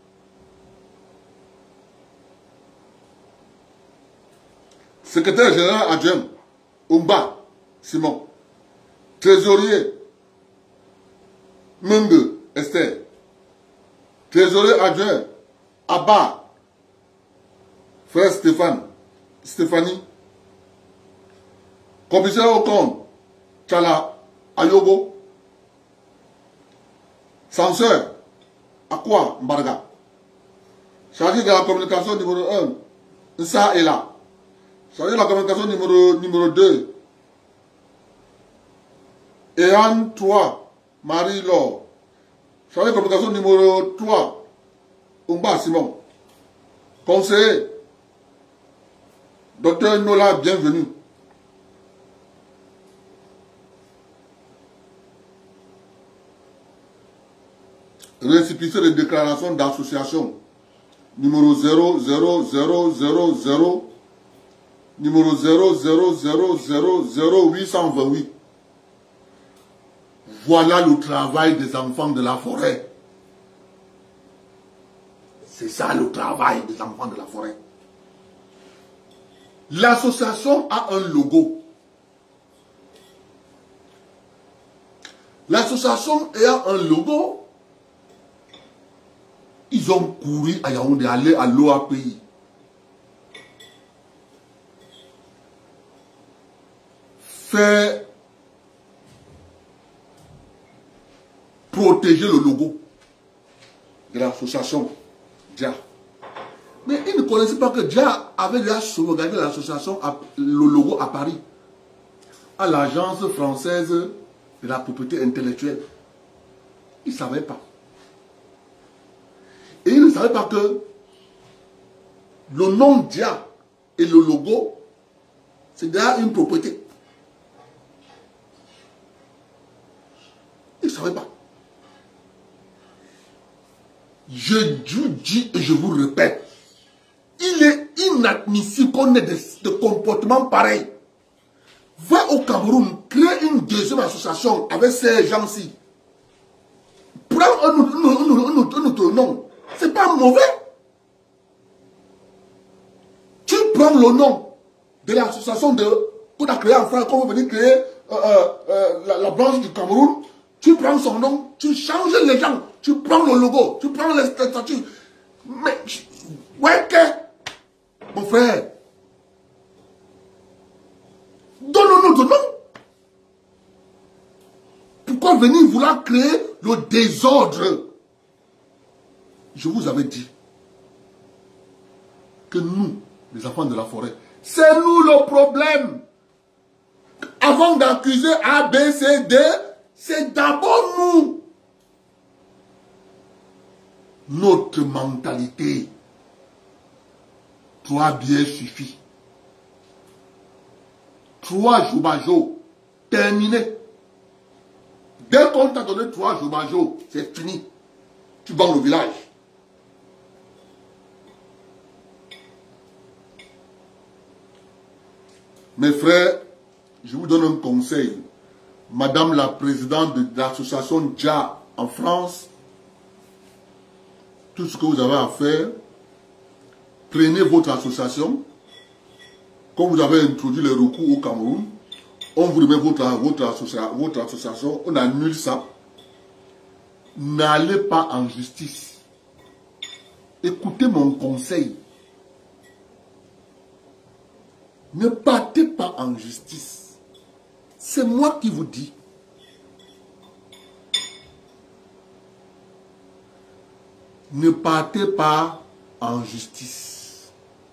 Speaker 2: Secrétaire général adjoint, Umba Simon. Trésorier, Mungue Esther. Trésorier adjoint, Abba, frère Stéphane, Stéphanie. Commissaire au compte, Tchala Ayogo. Censeur, Akwa Mbarga. Chargé de la communication numéro un, Nsa est là. Chargé de la communication numéro, numéro deux, Ehan trois, Marie-Laure. Chargé de la communication numéro trois, Umba Simon. Conseiller, Docteur Nola, bienvenue. récépissé de déclaration d'association numéro zéro zéro zéro zéro zéro, numéro zéro zéro zéro zéro zéro huit cent vingt-huit. Voilà le travail des enfants de la forêt. C'est ça le travail des enfants de la forêt. L'association a un logo. L'association ayant un logo, ils ont couru à Yaoundé, aller à l'O A P I. Faire protéger le logo de l'association Dia. Mais ils ne connaissaient pas que Dia avait déjà sauvegardé l'association, le logo à Paris, à l'agence française de la propriété intellectuelle. Ils ne savaient pas. Et ils ne savaient pas que le nom Dia et le logo, c'est déjà une propriété. Ils ne savaient pas. Je vous dis et je vous répète, il est inadmissible qu'on ait des, des comportements pareils. Va au Cameroun, crée une deuxième association avec ces gens-ci. Prends un autre nom. C'est pas mauvais. Tu prends le nom de l'association de qu'on a créé en France, qu'on veut venir créer euh, euh, la, la branche du Cameroun. Tu prends son nom, tu changes les gens, tu prends le logo, tu prends les statuts. Mais, ouais, que, mon frère, donne-nous notre nom. Pourquoi venir vouloir créer le désordre? Je vous avais dit que nous, les enfants de la forêt, c'est nous le problème. Avant d'accuser A, B, C, D, c'est d'abord nous. Notre mentalité. Trois bières suffit. Trois joubajo. Terminé. Dès qu'on t'a donné trois joubajo, c'est fini. Tu bandes le village. Mes frères, je vous donne un conseil. Madame la présidente de l'association Dia en France, tout ce que vous avez à faire, prenez votre association. Comme vous avez introduit les recours au Cameroun, on vous remet votre, votre, associa, votre association, on annule ça. N'allez pas en justice. Écoutez mon conseil. Ne partez pas en justice. C'est moi qui vous dis. Ne partez pas en justice.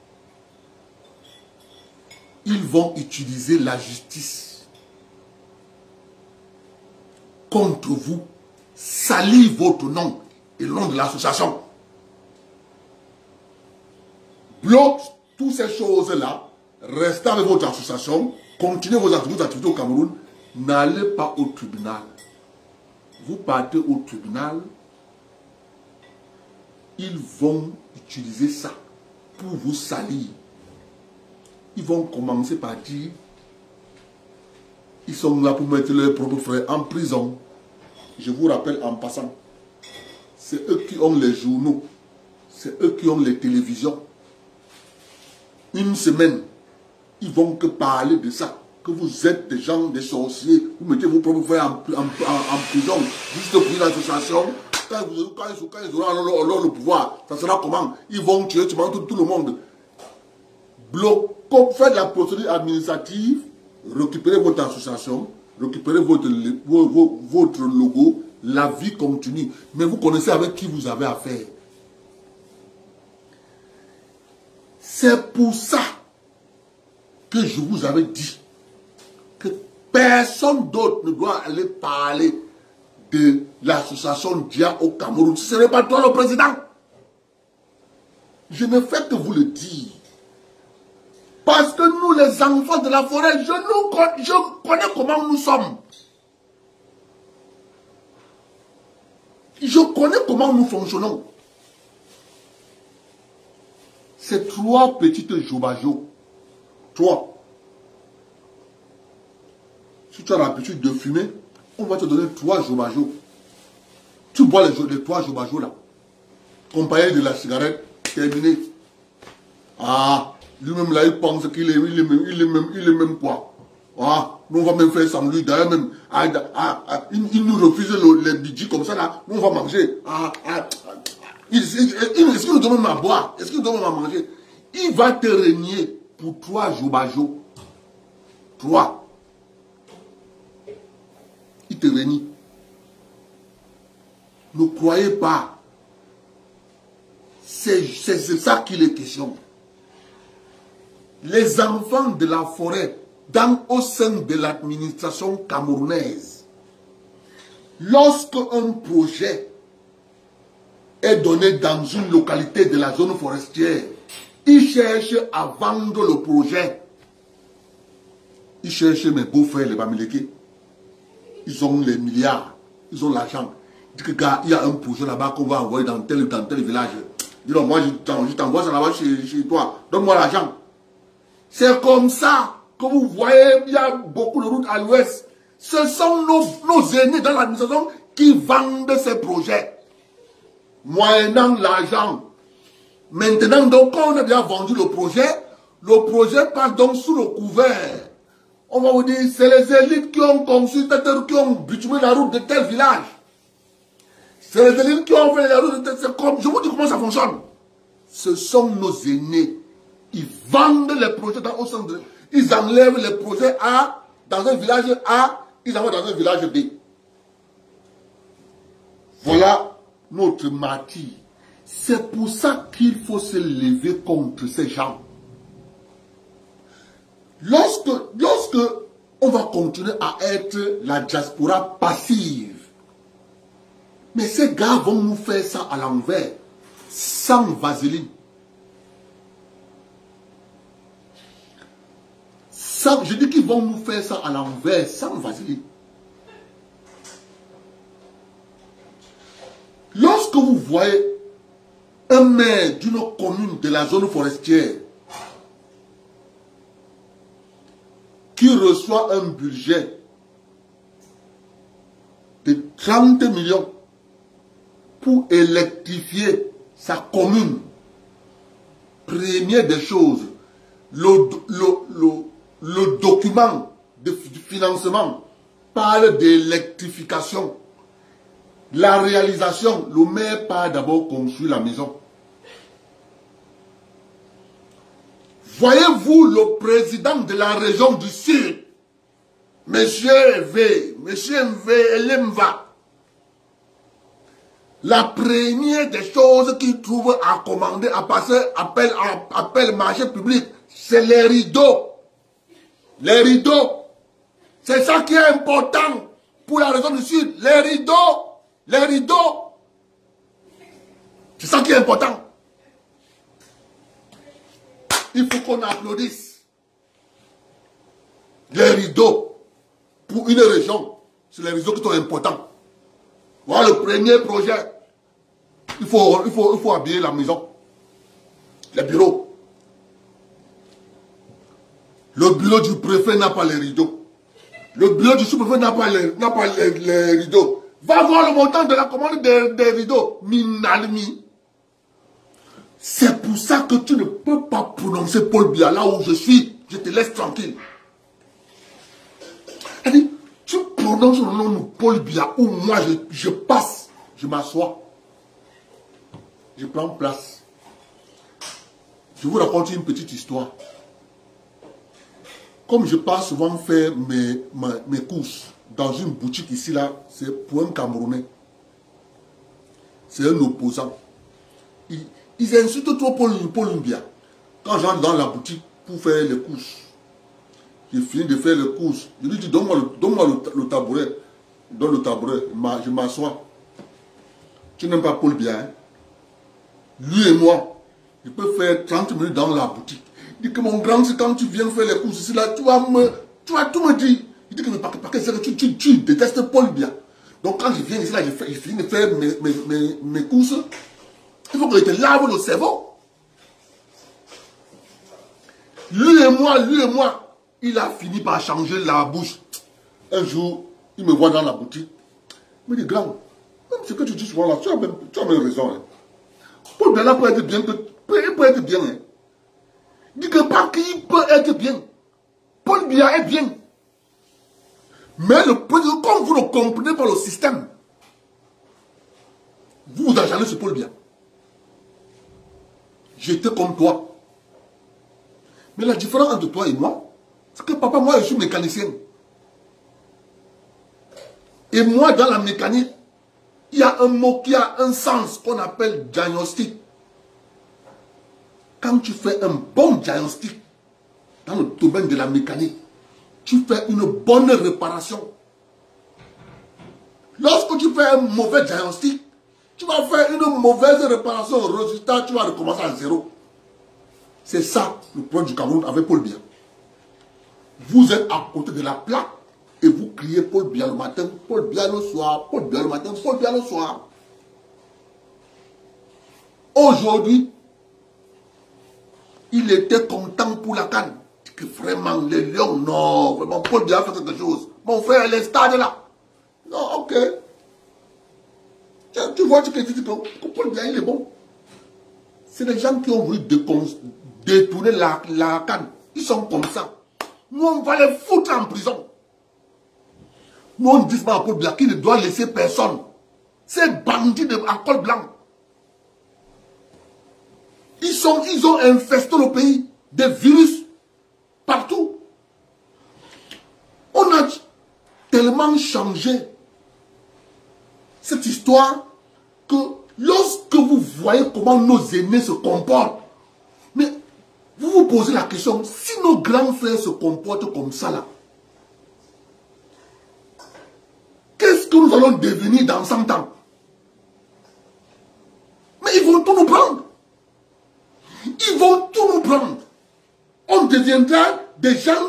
Speaker 2: Ils vont utiliser la justice contre vous, salir votre nom et le nom de l'association. Bloque toutes ces choses-là. Restez avec votre association, continuez vos activités au Cameroun, n'allez pas au tribunal. Vous partez au tribunal, ils vont utiliser ça pour vous salir. Ils vont commencer par dire, ils sont là pour mettre leurs propres frères en prison. Je vous rappelle en passant, c'est eux qui ont les journaux, c'est eux qui ont les télévisions. Une semaine, ils vont que parler de ça, que vous êtes des gens, des sorciers, vous mettez vos propres frères en, en, en, en prison, juste pour l'association. Quand, quand, quand ils auront alors, alors le pouvoir, ça sera comment? Ils vont tuer tout, tout le monde. Bloquez, faites la procédure administrative, récupérez votre association, récupérez votre, votre logo, la vie continue. Mais vous connaissez avec qui vous avez affaire. C'est pour ça que je vous avais dit que personne d'autre ne doit aller parler de l'association Dia au Cameroun. Ce n'est pas toi le président. Je ne fais que vous le dire. Parce que nous, les enfants de la forêt, je, nous, je connais comment nous sommes. Je connais comment nous fonctionnons. C'est trois petites jobajo. Trois. Si tu as l'habitude de fumer, on va te donner trois jobajo. Tu bois les, les trois jobajo là. Comparé de la cigarette, terminé. Ah, lui-même là, il pense qu'il est, il est même, il est même, il est même quoi. Ah, nous on va même faire sans lui. D'ailleurs même, ah, ah, ah, il, il nous refuse le, les bidjis comme ça là. Nous on va manger. Ah, ah, ah. Est-ce qu'il nous donne même à boire? Est-ce qu'il nous donne même à manger? Il va te régner pour trois jobajo. Trois. Il te renie. Ne croyez pas. C'est ça qu'il est question. Les enfants de la forêt, dans, au sein de l'administration camerounaise, lorsque un projet est donné dans une localité de la zone forestière, ils cherchent à vendre le projet. Ils cherchent mes beaux-frères, les Bamileke. Ils ont les milliards, ils ont l'argent. Ils disent que gars, il y a un projet là-bas qu'on va envoyer dans tel dans tel village. Dis donc, moi je t'envoie ça là-bas chez, chez toi. Donne-moi l'argent. C'est comme ça que vous voyez, il y a beaucoup de routes à l'ouest. Ce sont nos, nos aînés dans l'administration qui vendent ces projets. Moyennant l'argent. Maintenant, donc, quand on a déjà vendu le projet, le projet passe donc sous le couvert. On va vous dire, c'est les élites qui ont conçu, qui ont bitumé la route de tel village. C'est les élites qui ont fait la route de tel village. Je vous dis comment ça fonctionne. Ce sont nos aînés. Ils vendent les projets dans, au centre. Ils enlèvent les projets A dans un village A, ils envoient dans un village B. Voilà notre martyr. C'est pour ça qu'il faut se lever contre ces gens. Lorsque, lorsque on va continuer à être la diaspora passive, mais ces gars vont nous faire ça à l'envers, sans vaseline. Sans, je dis qu'ils vont nous faire ça à l'envers, sans vaseline. Lorsque vous voyez un maire d'une commune de la zone forestière qui reçoit un budget de trente millions pour électrifier sa commune, première des choses, le, le, le, le document de financement parle d'électrification. La réalisation, le maire part d'abord construire la maison. Voyez-vous le président de la région du Sud, Monsieur V, Monsieur M V, Elemva, la première des choses qu'il trouve à commander, à passer, appel, appel marché public, c'est les rideaux. Les rideaux. C'est ça qui est important pour la région du Sud. Les rideaux. Les rideaux. C'est ça qui est important. Il faut qu'on applaudisse. Les rideaux. Pour une région, c'est les rideaux qui sont importants. Voilà le premier projet. Il faut, il faut, il faut habiller la maison. Les bureaux. Le bureau du préfet n'a pas les rideaux. Le bureau du sous-préfet n'a pas, les, n'a pas les, les rideaux. Va voir le montant de la commande des, des rideaux. Minalmi. C'est pour ça que tu ne peux pas prononcer Paul Biya là où je suis. Je te laisse tranquille. C'est-à-dire, tu prononces le nom de Paul Biya où moi je, je passe, je m'assois. Je prends place. Je vous raconte une petite histoire. Comme je pars souvent faire mes, mes, mes courses dans une boutique ici, là, c'est pour un Camerounais. C'est un opposant. Ils, ils insultent trop Paul, Paul Biya. Quand j'entre dans la boutique pour faire les courses, j'ai fini de faire les courses. Je lui dis, donne-moi le, donne le, le tabouret. Donne le tabouret. Je m'assois. Tu n'aimes pas Paul Biya, hein? Lui et moi, je peux faire trente minutes dans la boutique. Il dit que mon grand, c'est quand tu viens faire les courses ici, là, tu vas me, tu vas tout me dire. Il dit que, mais par, par quel tu, tu, tu détestes Paul Biya. Donc quand je viens ici, là, je, fais, je finis de faire mes, mes, mes, mes courses, il faut que je te lave le cerveau. Lui et moi, lui et moi, il a fini par changer la bouche. Un jour, il me voit dans la boutique. Il me dit, grand, même ce que tu dis souvent là, tu as même, tu as même raison. Hein. Paul Biya peut être bien, peut, peut, peut être bien. Hein. Il dit que par qui il peut être bien. Paul Biya est bien. Mais le président, comme vous ne comprenez pas le système, vous vous acharnez sur Paul Biya. J'étais comme toi. Mais la différence entre toi et moi, c'est que papa, moi, je suis mécanicien. Et moi, dans la mécanique, il y a un mot qui a un sens qu'on appelle diagnostic. Quand tu fais un bon diagnostic dans le domaine de la mécanique, tu fais une bonne réparation. Lorsque tu fais un mauvais diagnostic, tu vas faire une mauvaise réparation. Au résultat, tu vas recommencer à zéro. C'est ça le problème du Cameroun avec Paul Biya. Vous êtes à côté de la plaque et vous criez Paul Biya le matin, Paul Biya le soir, Paul Biya le matin, Paul Biya le soir. Aujourd'hui, il était content pour la canne. Que vraiment, les lions, non, vraiment, Paul Biya fait quelque chose. Mon frère, les stades là. Non, ok. Tu vois, tu dis que Paul Biya, il est bon. C'est les gens qui ont voulu détourner la, la canne. Ils sont comme ça. Nous, on va les foutre en prison. Nous, on dit pas à Paul Biya qu'il ne doit laisser personne. Ces bandits de, à col blanc. Ils, sont, ils ont infesté le pays. Des virus partout. On a tellement changé cette histoire que lorsque vous voyez comment nos aînés se comportent, mais vous vous posez la question, si nos grands frères se comportent comme ça là, qu'est-ce que nous allons devenir dans cent ans? Mais ils vont tout nous prendre. Ils vont tout nous prendre. On deviendra des gens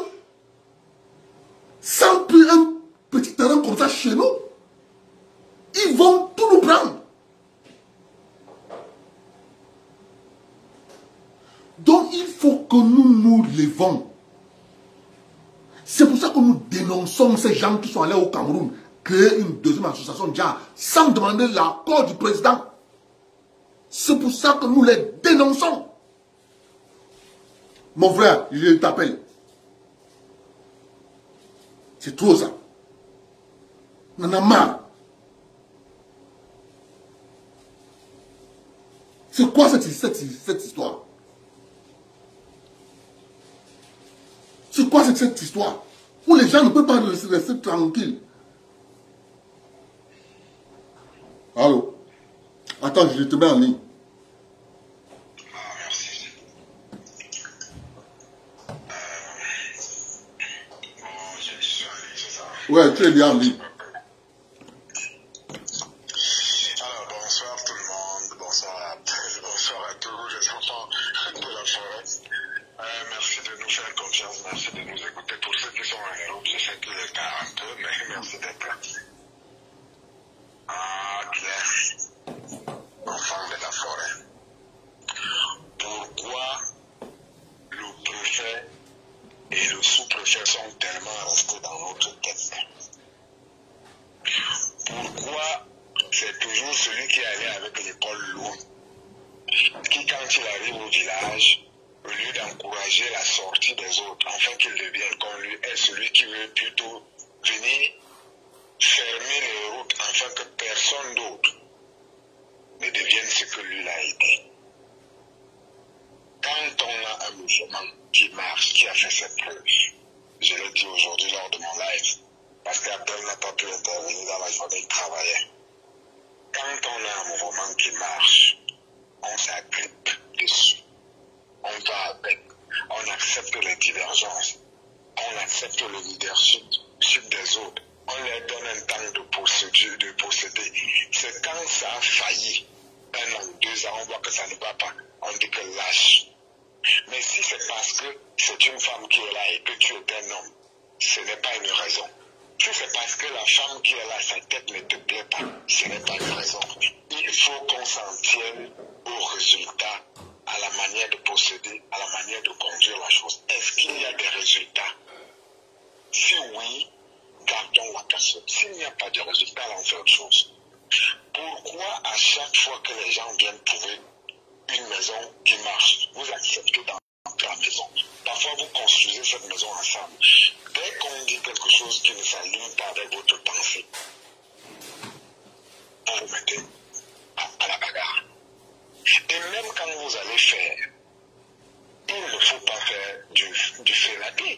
Speaker 2: sans plus un petit terrain comme ça chez nous. Ils vont tout nous prendre. Donc il faut que nous nous levons. C'est pour ça que nous dénonçons ces gens qui sont allés au Cameroun créer une deuxième association de gens sans demander l'accord du président. C'est pour ça que nous les dénonçons. Mon frère, je t'appelle. C'est trop ça. On en a marre. C'est quoi cette, cette, cette histoire? C'est quoi cette, cette histoire? Où les gens ne peuvent pas rester, rester tranquilles. Allô? Attends, je te mets en ligne.
Speaker 3: Ah, merci. Euh... Bon, je suis en ligne, c'est ça?
Speaker 2: Ouais, tu es bien en ligne.
Speaker 3: Alors, bonsoir tout le monde. Bonsoir à, bonsoir à tous les enfants de la forêt. Euh, merci de nous faire confiance. Merci de nous écouter. Pour ceux qui sont en Europe, je sais qu'il est tard un peu, mais merci d'être là. Ah, Claire, enfant de la forêt. Pourquoi le préfet et le sous-préfet sont tellement restés dans notre tête? Pourquoi c'est toujours celui qui est allé avec l'épaule lourde, qui quand il arrive au village, au lieu d'encourager la sortie des autres, afin qu'il devienne comme lui, est celui qui veut plutôt venir fermer les routes afin que personne d'autre ne devienne ce que lui l'a été. Quand on a un mouvement qui marche, qui a fait ses preuves, je l'ai dit aujourd'hui lors de mon live, parce qu'Abdel n'a pas pu intervenir dans la journée, il travaillait. Quand on a un mouvement qui marche, on s'agrippe dessus. On va avec, on accepte les divergences, on accepte le leadership des autres, on leur donne un temps de procédure, de procéder. C'est quand ça a failli, un an, deux ans, on voit que ça ne va pas, on dit que lâche. Mais si c'est parce que c'est une femme qui est là et que tu es un homme, ce n'est pas une raison. Si c'est parce que la femme qui est là, sa tête ne te plaît pas, ce n'est pas une raison. Il faut qu'on s'en tienne au résultat, à la manière de procéder, à la manière de conduire la chose. Est-ce qu'il y a des résultats? Si oui, gardons la personne. S'il n'y a pas de résultat, là, on fait autre chose. Pourquoi à chaque fois que les gens viennent trouver une maison qui marche, vous acceptez d'entrer à la maison? Parfois, vous construisez cette maison ensemble. Dès qu'on dit quelque chose qui ne s'aligne pas avec votre pensée, vous vous mettez à, à la bagarre. Et même quand vous allez faire, il ne faut pas faire du, du frénaté.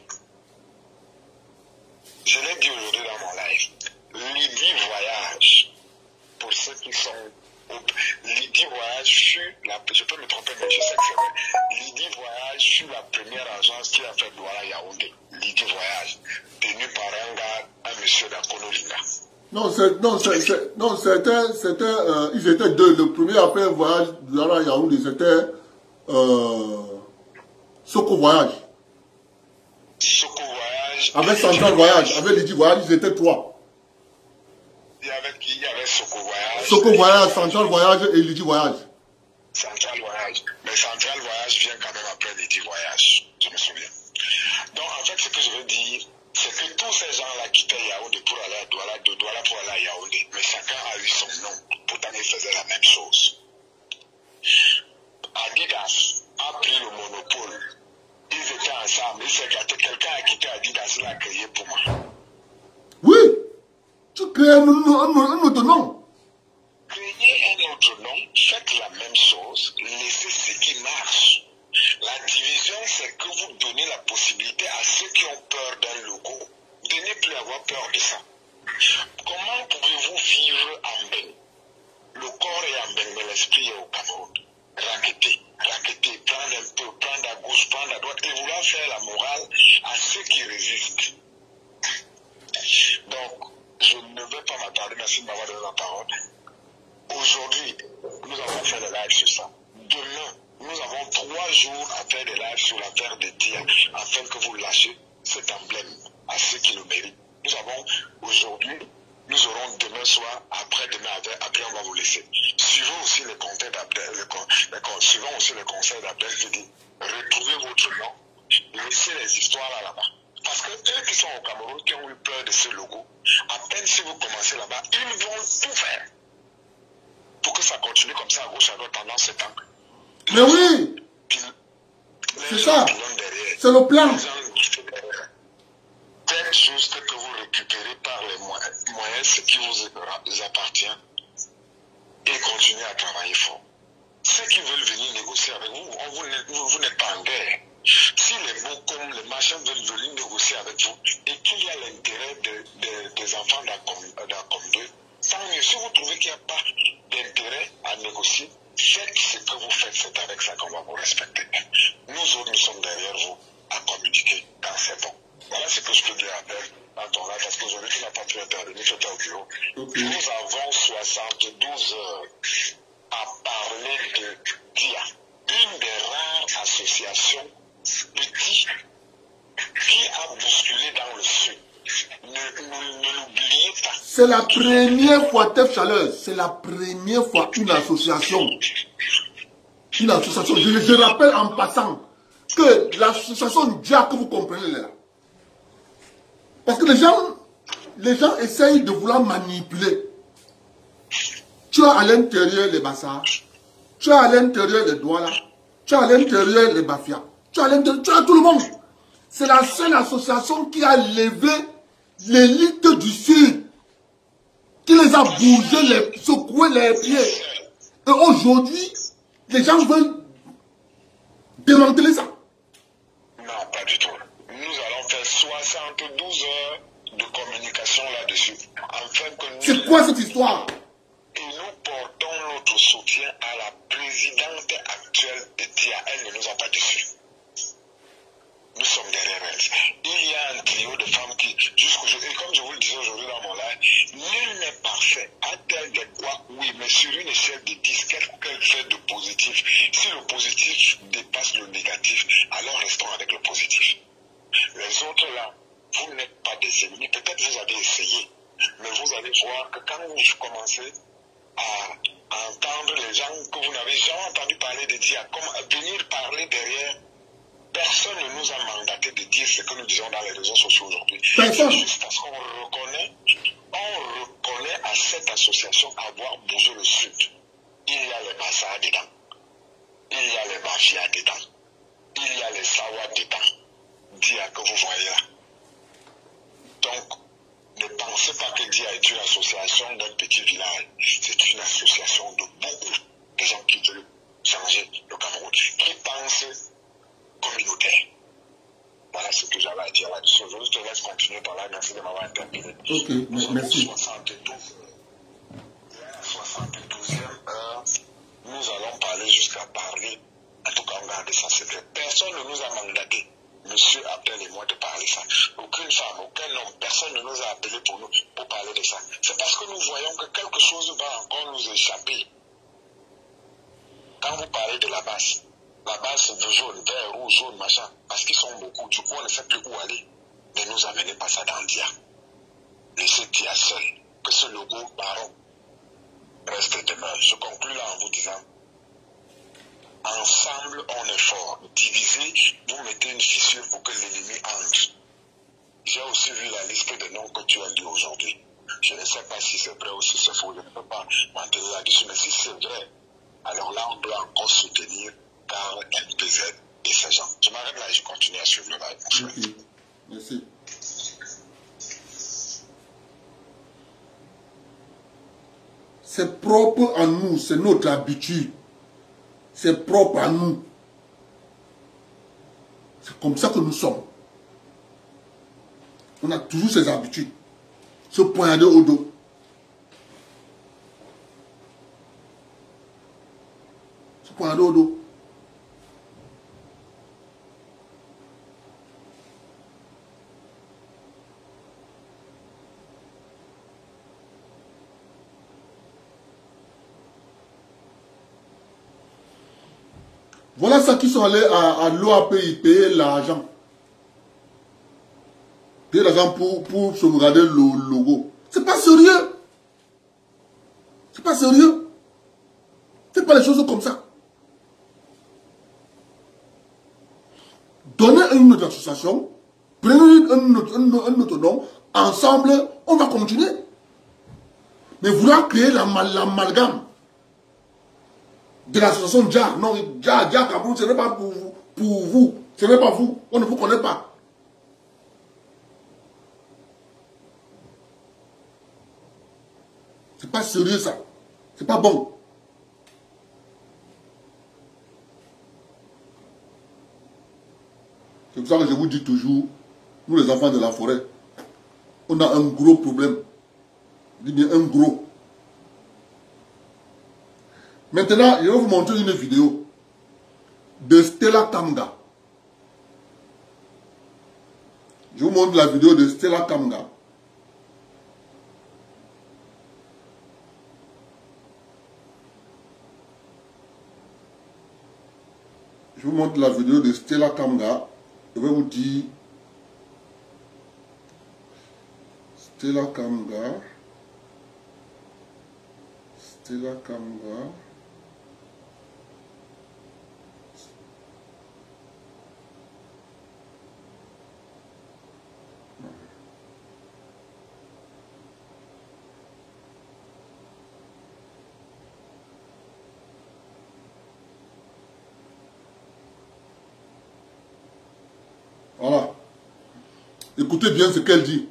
Speaker 3: Je l'ai dit aujourd'hui dans mon live. Lydie Voyage, pour ceux qui sont... Lydie Voyage fut la... Je peux me tromper, mais je sais que c'est vrai. Lydie Voyage fut la première agence qui a fait Douala Yaoundé. Lydie Voyage, tenue par un gars, un monsieur d'Akonolinga.
Speaker 2: Non, c'est, non, c'est, c'est, non, c'était, c'était, euh, ils étaient deux. Le premier a fait un voyage Douala Yaoundé, c'était euh, Soko Voyage.
Speaker 3: Soko Voyage.
Speaker 2: Avec Central Voyage, avec Lydie Voyage, ils étaient trois.
Speaker 3: Il y avait qui? Il y avait Soko Voyage.
Speaker 2: Soko Voyage, Central Voyage et Lydie Voyage.
Speaker 3: Central Voyage. Mais Central Voyage vient quand même après Lydie Voyage, je me souviens. Donc en fait, ce que je veux dire, c'est que tous ces gens-là quittaient Yaoundé pour aller à Douala, de Douala pour aller à Yaoundé. Mais chacun a eu son nom. Pourtant, ils faisaient la même chose. Adidas a pris le monopole. Ils étaient ensemble. Ils s'est gâté. Quelqu'un a quitté Adidas, il l'a créé pour moi.
Speaker 2: Oui. Tu crées un, un, un autre nom.
Speaker 3: Créez un autre nom, faites la même chose, laissez ce qui marche. La division, c'est que vous donnez la possibilité à ceux qui ont peur d'un logo de ne plus avoir peur de ça. Comment pouvez-vous vivre en Bénin? Le corps est en Bénin, mais l'esprit est au Cameroun. Raqueter, raqueter, prendre un peu, prendre à gauche, prendre à droite et vouloir faire la morale à ceux qui résistent. Donc, je ne vais pas m'attarder, merci de m'avoir donné la parole. Aujourd'hui, nous avons fait des lives sur ça. Demain, nous avons trois jours à faire des lives sur l'affaire de Dia, afin que vous lâchiez cet emblème à ceux qui le méritent. Nous avons aujourd'hui, nous aurons demain soir, après-demain, après on va vous laisser. Suivons aussi les conseils d'Abdel, suivons aussi les conseils d'Abdel qui dit, retrouvez votre nom, laissez les histoires là, là-bas. Parce que eux qui sont au Cameroun, qui ont eu peur de ce logo, à peine si vous commencez là-bas, ils vont tout faire pour que ça continue comme ça à gauche à droite pendant ce temps.
Speaker 2: Mais oui, c'est ça, c'est le plan.
Speaker 3: Faites juste que vous récupérez par les moyens, moyens ce qui vous appartient et continuez à travailler fort. Ceux qui veulent venir négocier avec vous, vous, vous, vous n'êtes pas en guerre. Si les mots comme les machins veulent venir négocier avec vous et qu'il y a l'intérêt de, de, des enfants d'Acom deux, tant mieux. Si vous trouvez qu'il n'y a pas d'intérêt à négocier, faites ce que vous faites, c'est avec ça qu'on va vous respecter. Nous autres, nous sommes derrière vous à communiquer quand c'est bon. Voilà ce que je peux dire à Belle dans ton live, parce qu'aujourd'hui, tu n'as pas pu intervenir, tu étais au bureau. Okay. Nous avons soixante-douze heures à parler de Dia, une des rares associations petites qui a bousculé dans le sud. Ne, ne, ne l'oubliez pas.
Speaker 2: C'est la première fois, Tef Chaleur, c'est la première fois une association, une association, je, je rappelle en passant, que l'association Dia, que vous comprenez là, parce que les gens, les gens essayent de vouloir manipuler. Tu as à l'intérieur les Bassars, tu as à l'intérieur les Douala, tu as à l'intérieur les Bafia, tu as à l'intérieur, tu as tout le monde. C'est la seule association qui a levé l'élite du Sud, qui les a bougés, les, secoués les pieds. Et aujourd'hui, les gens veulent démanteler ça.
Speaker 3: Non, pas du tout. Nous allons faire soixante-douze heures de communication là-dessus.
Speaker 2: C'est quoi cette histoire?
Speaker 3: Et nous portons notre soutien à la présidente actuelle de Dia. Elle ne nous a pas déçus. Nous sommes derrière elle. Il y a un trio de femmes qui, jusqu'aujourd'hui, et comme je vous le disais aujourd'hui dans mon live, nul n'est parfait. A-t-elle des quoi? Oui, mais sur une échelle de dix, qu'elle fait de positif. Si le positif dépasse le négatif, alors restons avec le positif. Les autres là, vous n'êtes pas des ennemis. Peut-être vous avez essayé. commencé à, à entendre les gens que vous n'avez jamais entendu parler de Dia, comme à venir parler derrière. Personne ne nous a mandaté de dire ce que nous disons dans les réseaux sociaux aujourd'hui. C'est juste parce qu'on reconnaît, on reconnaît à cette association avoir bougé le Sud. Il y a les Bassa dedans. Il y a les Bafia dedans. Il y a les Sawa dedans. Dia que vous voyez là. Donc, ne pensez pas que Dia est une association d'un petit village. C'est une association de beaucoup de gens qui veulent changer le Cameroun, qui pensent communautaire. Voilà ce que j'avais à dire là-dessus. Je te laisse continuer par là. Merci de m'avoir interpellé.
Speaker 2: Ok, merci.
Speaker 3: La soixante-douzième heure, nous allons parler jusqu'à parler. En tout cas, on garde ça secret. Personne ne nous a mandaté, monsieur Abdel et moi, de parler ça. Aucune femme, aucun homme, personne ne nous a appelé pour, nous, pour parler de ça. C'est parce que nous voyons que quelque chose va encore nous échapper. Quand vous parlez de la base, la base de jaune, vert, rouge, jaune, machin, parce qu'ils sont beaucoup, du coup on ne sait plus où aller. Ne nous amenez pas ça dans Dia. Laissez Dia seul. Que ce logo baron reste demain. Je conclue là en vous disant, ensemble on est fort. Divisé, vous mettez une fissure pour que l'ennemi entre. J'ai aussi vu la liste des noms que tu as dit aujourd'hui. Je ne sais pas si c'est vrai ou si c'est faux. Je ne peux pas m'enterrer là-dessus. Mais si c'est vrai, alors là on doit encore soutenir Car M P Z et ces gens. Je m'arrête là et je continue à suivre le live.
Speaker 2: Merci. Merci. C'est propre à nous, c'est notre habitude. C'est propre à nous. C'est comme ça que nous sommes. On a toujours ces habitudes. Se poignarder au dos. Se poignarder au dos. Voilà ceux qui sont allés à, à l'O A P I payer l'argent. Payer l'argent pour, pour sauvegarder le logo. C'est pas sérieux. C'est pas sérieux. Faites pas les choses comme ça. Donnez une autre association. Prenez un autre, un, un autre nom. Ensemble, on va continuer. Mais vouloir créer l'amalgame de l'association Dia. Non, Dia, Dia Cameroun, ce n'est pas pour vous, pour vous. Ce n'est pas vous. On ne vous connaît pas. C'est pas sérieux ça. C'est pas bon. C'est pour ça que je vous dis toujours, nous les enfants de la forêt, on a un gros problème. Je dis bien un gros. Maintenant, je vais vous montrer une vidéo de Stella Kamga. Je vous montre la vidéo de Stella Kamga. Je vous montre la vidéo de Stella Kamga. Je vais vous dire Stella Kamga. Stella Kamga. Voilà. Écoutez bien ce qu'elle dit.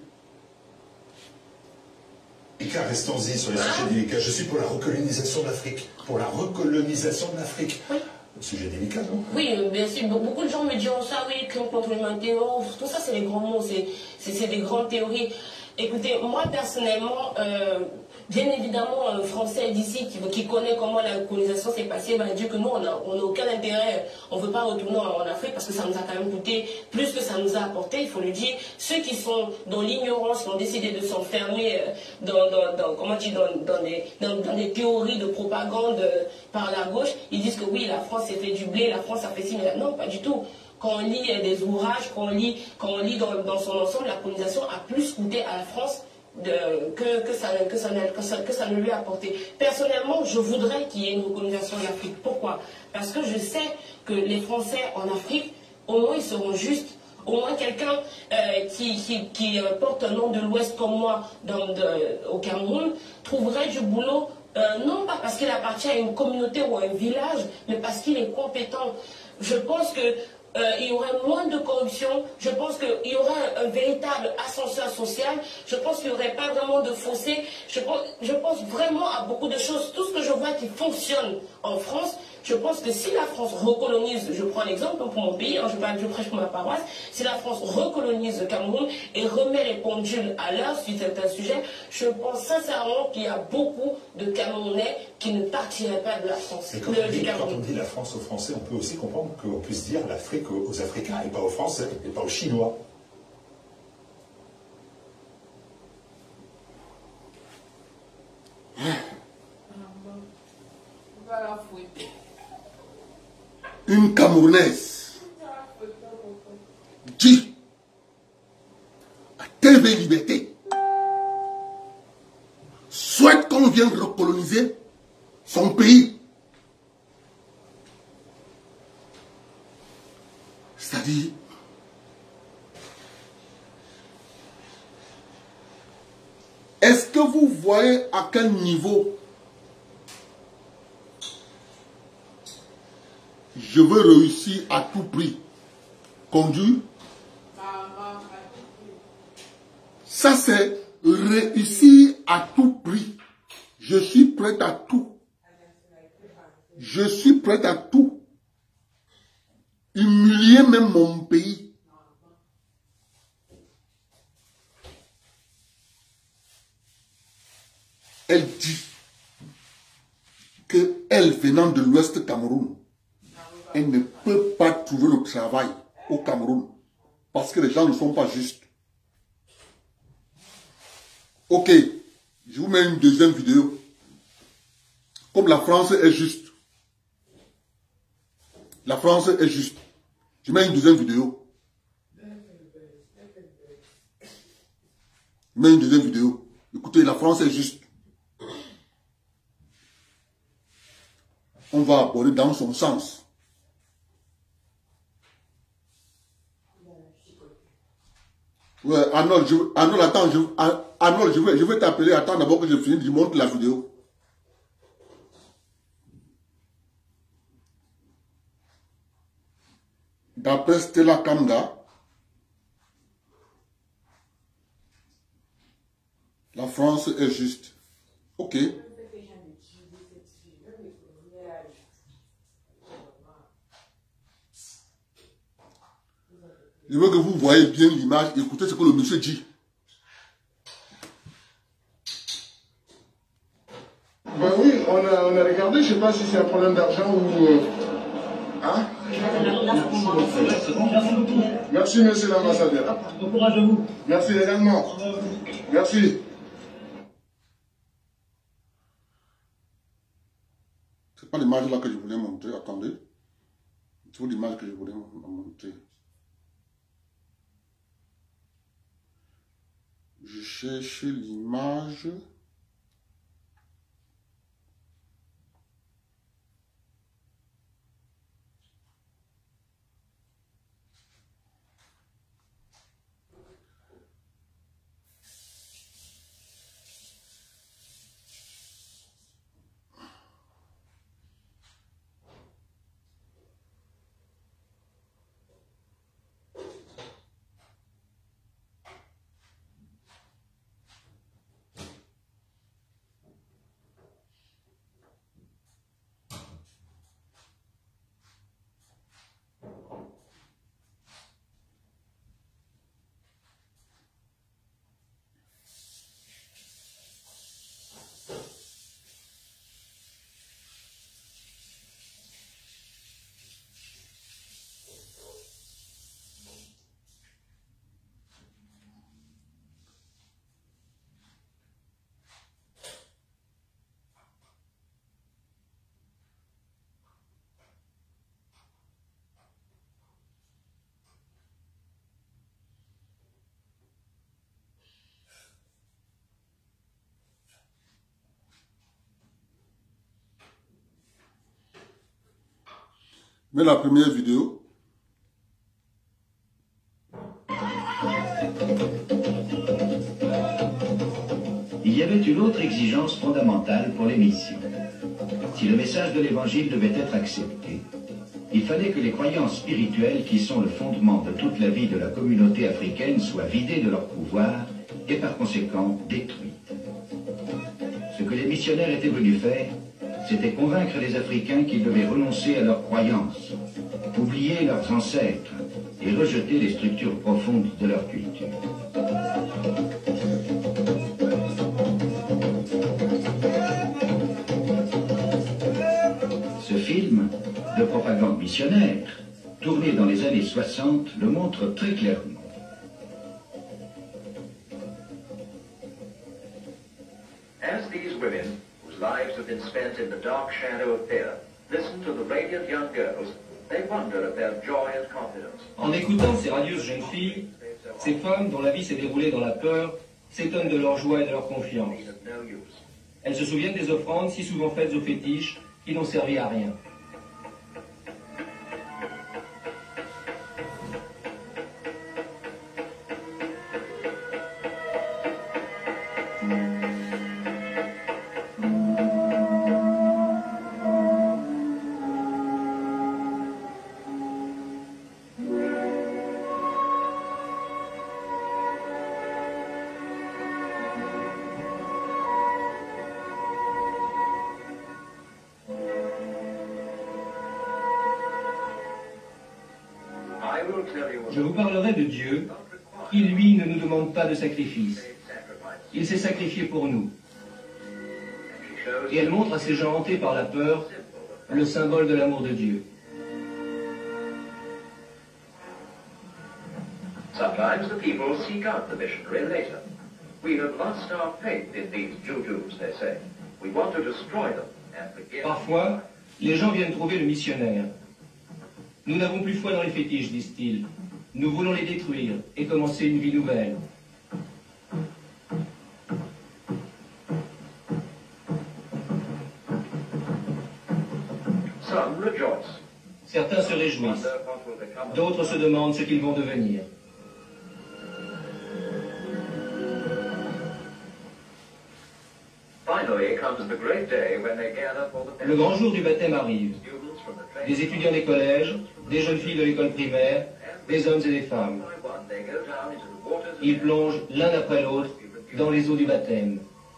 Speaker 4: Restons-y sur les sujets délicats. Je suis pour la recolonisation de l'Afrique. Pour la recolonisation de l'Afrique. Oui. Sujet délicat, non? Oui, bien sûr. Beaucoup de gens me diront ça, oui, crime contre l'humanité. Tout ça, c'est des grands mots, c'est des grandes théories. Écoutez, moi, personnellement, euh, bien évidemment, un Français d'ici qui, qui connaît comment la colonisation s'est passée, va dire que nous, on n'a aucun intérêt, on ne veut pas retourner en, en Afrique parce que ça nous a quand même coûté plus que ça nous a apporté, il faut le dire. Ceux qui sont dans l'ignorance, qui ont décidé de s'enfermer dans, dans, dans, comment dire, dans, dans, des, dans, dans des théories de propagande par la gauche, ils disent que oui, la France s'est fait du blé, la France a fait ci, mais non, pas du tout. Quand on lit des ouvrages, quand on lit, quand on lit dans, dans son ensemble, la colonisation a plus coûté à la France
Speaker 5: de, que, que, ça, que, ça, que, ça, que ça ne lui a apporté. Personnellement, je voudrais qu'il y ait une recolonisation de l'Afrique. Pourquoi? Parce que je sais que les Français en Afrique, au moins ils seront justes. Au moins quelqu'un euh, qui, qui, qui euh, porte un nom de l'Ouest comme moi dans, de, au Cameroun trouverait du boulot, euh, non pas parce qu'il appartient à une communauté ou à un village, mais parce qu'il est compétent. Je pense que Euh, il y aurait moins de corruption, je pense qu'il y aurait un, un véritable ascenseur social, je pense qu'il n'y aurait pas vraiment de fossé, je pense, je pense vraiment à beaucoup de choses. Tout ce que je vois qui fonctionne en France, je pense que si la France recolonise, je prends l'exemple pour mon pays, hein, je, parle, je prêche pour ma paroisse, si la France recolonise le Cameroun et remet les pendules à l'heure sur certains sujets, je pense sincèrement qu'il y a beaucoup de Camerounais qui ne partiraient pas de la France.
Speaker 4: Et quand, on dit, quand on dit la France aux Français, on peut aussi comprendre qu'on puisse dire l'Afrique aux Africains et pas aux Français et pas aux Chinois.
Speaker 2: Une Camerounaise dit à T V Liberté souhaite qu'on vienne recoloniser son pays. C'est-à-dire, est-ce que vous voyez à quel niveau je veux réussir à tout prix conduire? Ça, c'est réussir à tout prix. Je suis prêt à tout. Je suis prêt à tout. Humilier même mon pays. Elle dit qu'elle, venant de l'Ouest Cameroun, elle ne peut pas trouver le travail au Cameroun parce que les gens ne sont pas justes. Ok, je vous mets une deuxième vidéo. Comme la France est juste. La France est juste. Je mets une deuxième vidéo. Je mets une deuxième vidéo. Écoutez, la France est juste. On va aborder dans son sens. Ouais, Arnold, je, Arnold, attends, je, Arnold, je vais, je vais t'appeler. Attends d'abord que je finisse, je montre la vidéo. D'après Stella Kamga, la France est juste. Ok. Je veux que vous voyez bien l'image. Écoutez ce que le monsieur dit.
Speaker 6: Ben oui, on a, on a regardé. Je ne sais pas si c'est un problème d'argent ou... Euh, hein? Merci, monsieur l'ambassadeur.
Speaker 1: Bon courage à vous.
Speaker 6: Merci également. Merci.
Speaker 2: C'est pas l'image là que je voulais montrer. Attendez. C'est l'image que je voulais montrer. Je cherche l'image. Mais la première vidéo.
Speaker 7: Il y avait une autre exigence fondamentale pour les missions. Si le message de l'Évangile devait être accepté, il fallait que les croyances spirituelles qui sont le fondement de toute la vie de la communauté africaine soient vidées de leur pouvoir et par conséquent détruites. Ce que les missionnaires étaient venus faire, c'était convaincre les Africains qu'ils devaient renoncer à leurs croyances, oublier leurs ancêtres et rejeter les structures profondes de leur culture. Ce film de propagande missionnaire, tourné dans les années soixante, le montre très clairement.
Speaker 8: As these women, whose lives have been spent in the dark shadow of fear, listen to the radiant young girls, they wonder at their joy and confidence.
Speaker 9: En écoutant ces radieuses jeunes filles, ces femmes dont la vie s'est déroulée dans la peur s'étonnent de leur joie et de leur confiance. Elles se souviennent des offrandes si souvent faites aux fétiches qui n'ont servi à rien. Je vous parlerai de Dieu, qui lui ne nous demande pas de sacrifice. Il s'est sacrifié pour nous. Et elle montre à ces gens hantés par la peur le symbole de l'amour de Dieu.
Speaker 8: Sometimes the people seek out the missionary later. We have lost our faith in these jujus, they say. We want to destroy them and forgive.
Speaker 9: Parfois, les gens viennent trouver le missionnaire. Nous n'avons plus foi dans les fétiches, disent-ils. Nous voulons les détruire et commencer une vie nouvelle. Certains se réjouissent. D'autres se demandent ce qu'ils vont devenir. Le grand jour du baptême arrive. Des étudiants des collèges, des jeunes filles de l'école primaire, des hommes et des femmes. Ils plongent l'un après l'autre dans les eaux du baptême.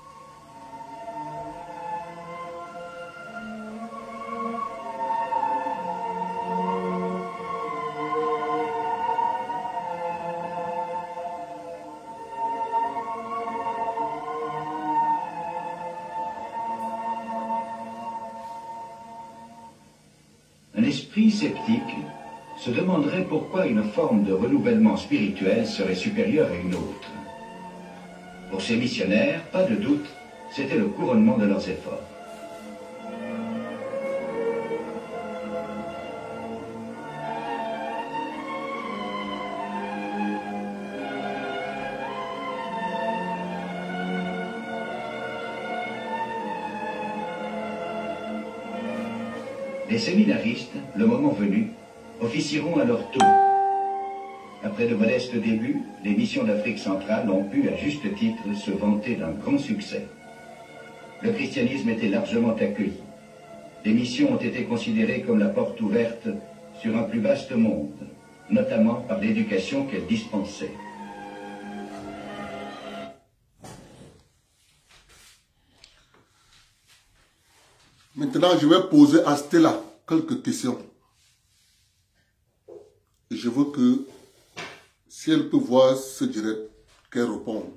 Speaker 7: Un esprit sceptique se demanderait pourquoi une forme de renouvellement spirituel serait supérieure à une autre. Pour ces missionnaires, pas de doute, c'était le couronnement de leurs efforts. Les séminaristes, le moment venu, officieront à leur tour. Après de modestes débuts, les missions d'Afrique centrale ont pu, à juste titre, se vanter d'un grand succès. Le christianisme était largement accueilli. Les missions ont été considérées comme la porte ouverte sur un plus vaste monde, notamment par l'éducation qu'elles dispensaient.
Speaker 2: Maintenant, je vais poser à Stella quelques questions. Et je veux que, si elle peut voir ce direct, qu'elle réponde.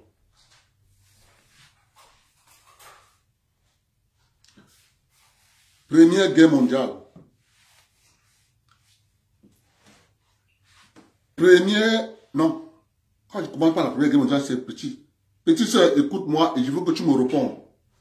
Speaker 2: Première guerre mondiale. Première... Non. Quand je commence par la première guerre mondiale, c'est petit. Petite soeur, écoute-moi et je veux que tu me répondes.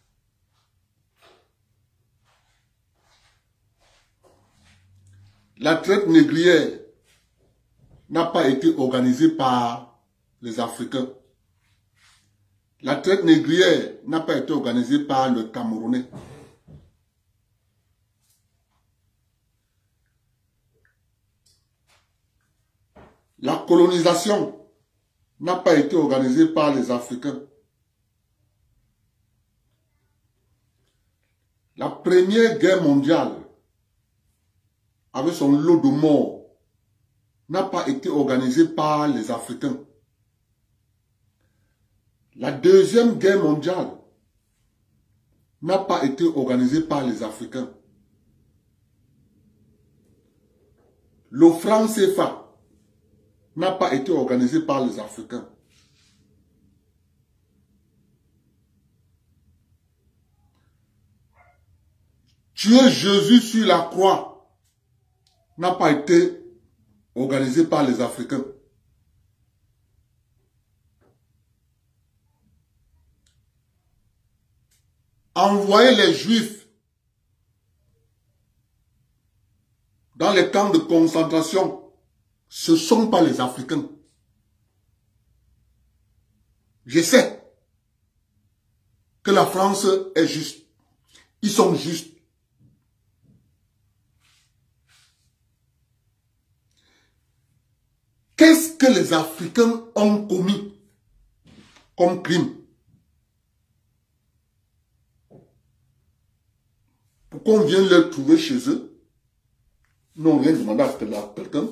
Speaker 2: La traite négrière n'a pas été organisée par les Africains. La traite négrière n'a pas été organisée par le Camerounais. La colonisation n'a pas été organisée par les Africains. La Première Guerre mondiale, avec son lot de morts, n'a pas été organisée par les Africains. La Deuxième Guerre mondiale n'a pas été organisée par les Africains. Le franc C F A n'a pas été organisé par les Africains. Tuer Jésus sur la croix n'a pas été organisé par les Africains. Envoyer les Juifs dans les camps de concentration, ce ne sont pas les Africains. Je sais que la France est juste. Ils sont justes. Qu'est-ce que les Africains ont commis comme crime? Pourquoi on vient les trouver chez eux? Nous, on vient demander à quelqu'un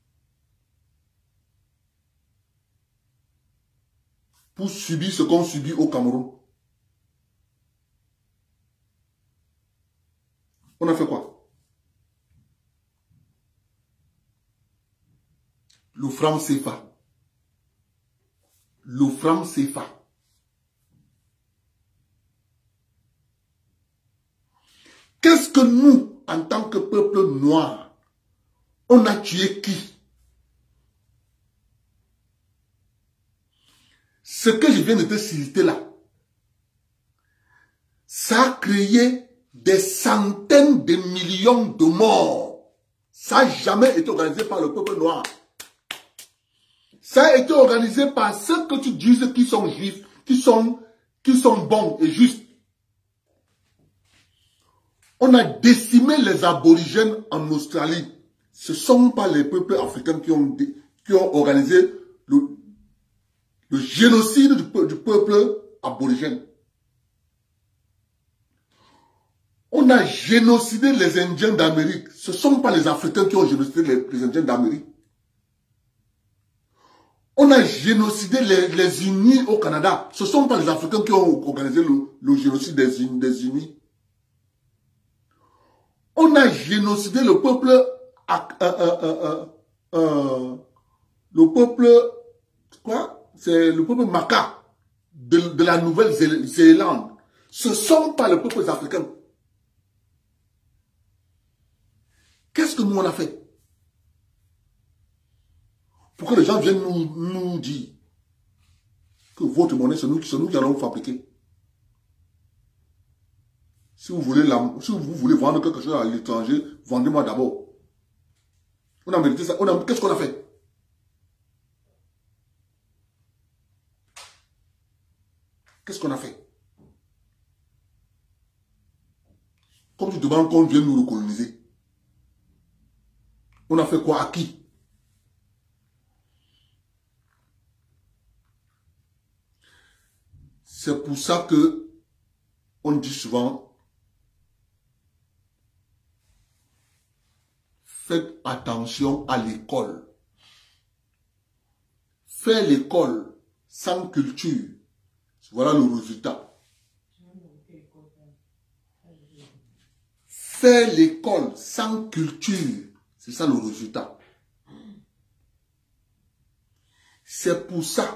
Speaker 2: pour subir ce qu'on subit au Cameroun. On a fait quoi? Le franc C F A. Le franc C F A. Qu'est-ce que nous, en tant que peuple noir, on a tué qui? Ce que je viens de te citer là, ça a créé des centaines de millions de morts. Ça n'a jamais été organisé par le peuple noir. Ça a été organisé par ceux que tu dises qui sont juifs, qui sont, qui sont bons et justes. On a décimé les aborigènes en Australie. Ce ne sont pas les peuples africains qui ont, qui ont organisé le, le génocide du, du peuple aborigène. On a génocidé les Indiens d'Amérique. Ce ne sont pas les Africains qui ont génocidé les, les Indiens d'Amérique. On a génocidé les, les Unis au Canada. Ce ne sont pas les Africains qui ont organisé le, le génocide des, des Unis. On a génocidé le peuple, euh, euh, euh, euh, le peuple, quoi? C'est le peuple Maka de, de la Nouvelle-Zélande. Ce ne sont pas les peuples africains. Qu'est-ce que nous on a fait? Pour que les gens viennent nous, nous dire que votre monnaie, c'est nous, nous qui allons fabriquer. Si vous voulez, la, si vous voulez vendre quelque chose à l'étranger, vendez-moi d'abord. On a mérité ça. Qu'est-ce qu'on a fait? Qu'est-ce qu'on a fait? Comme tu demandes qu'on vienne nous recoloniser. On a fait quoi à qui? C'est pour ça que on dit souvent, faites attention à l'école. Faire l'école sans culture, voilà le résultat. Faire l'école sans culture, c'est ça le résultat. C'est pour ça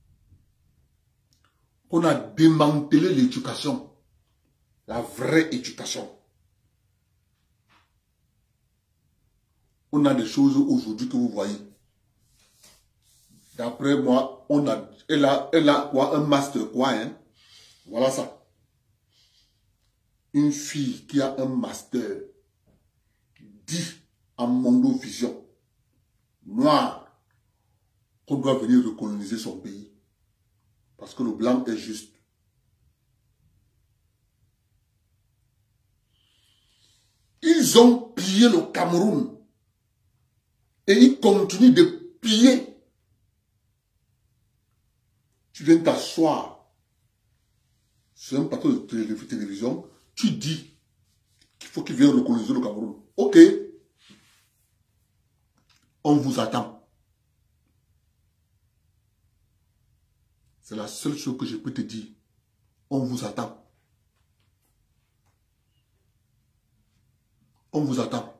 Speaker 2: qu'on a démantelé l'éducation, la vraie éducation. On a des choses aujourd'hui que vous voyez. D'après moi, on a, elle a, elle a quoi, un master quoi, hein? Voilà ça. Une fille qui a un master dit en mondovision noir qu'on doit venir recoloniser son pays. Parce que le blanc est juste. Ils ont pillé le Cameroun. Et ils continuent de piller. Tu viens t'asseoir sur un plateau de télé télévision, tu dis qu'il faut qu'il vienne recoloniser le Cameroun. Ok. On vous attend. C'est la seule chose que je peux te dire. On vous attend. On vous attend.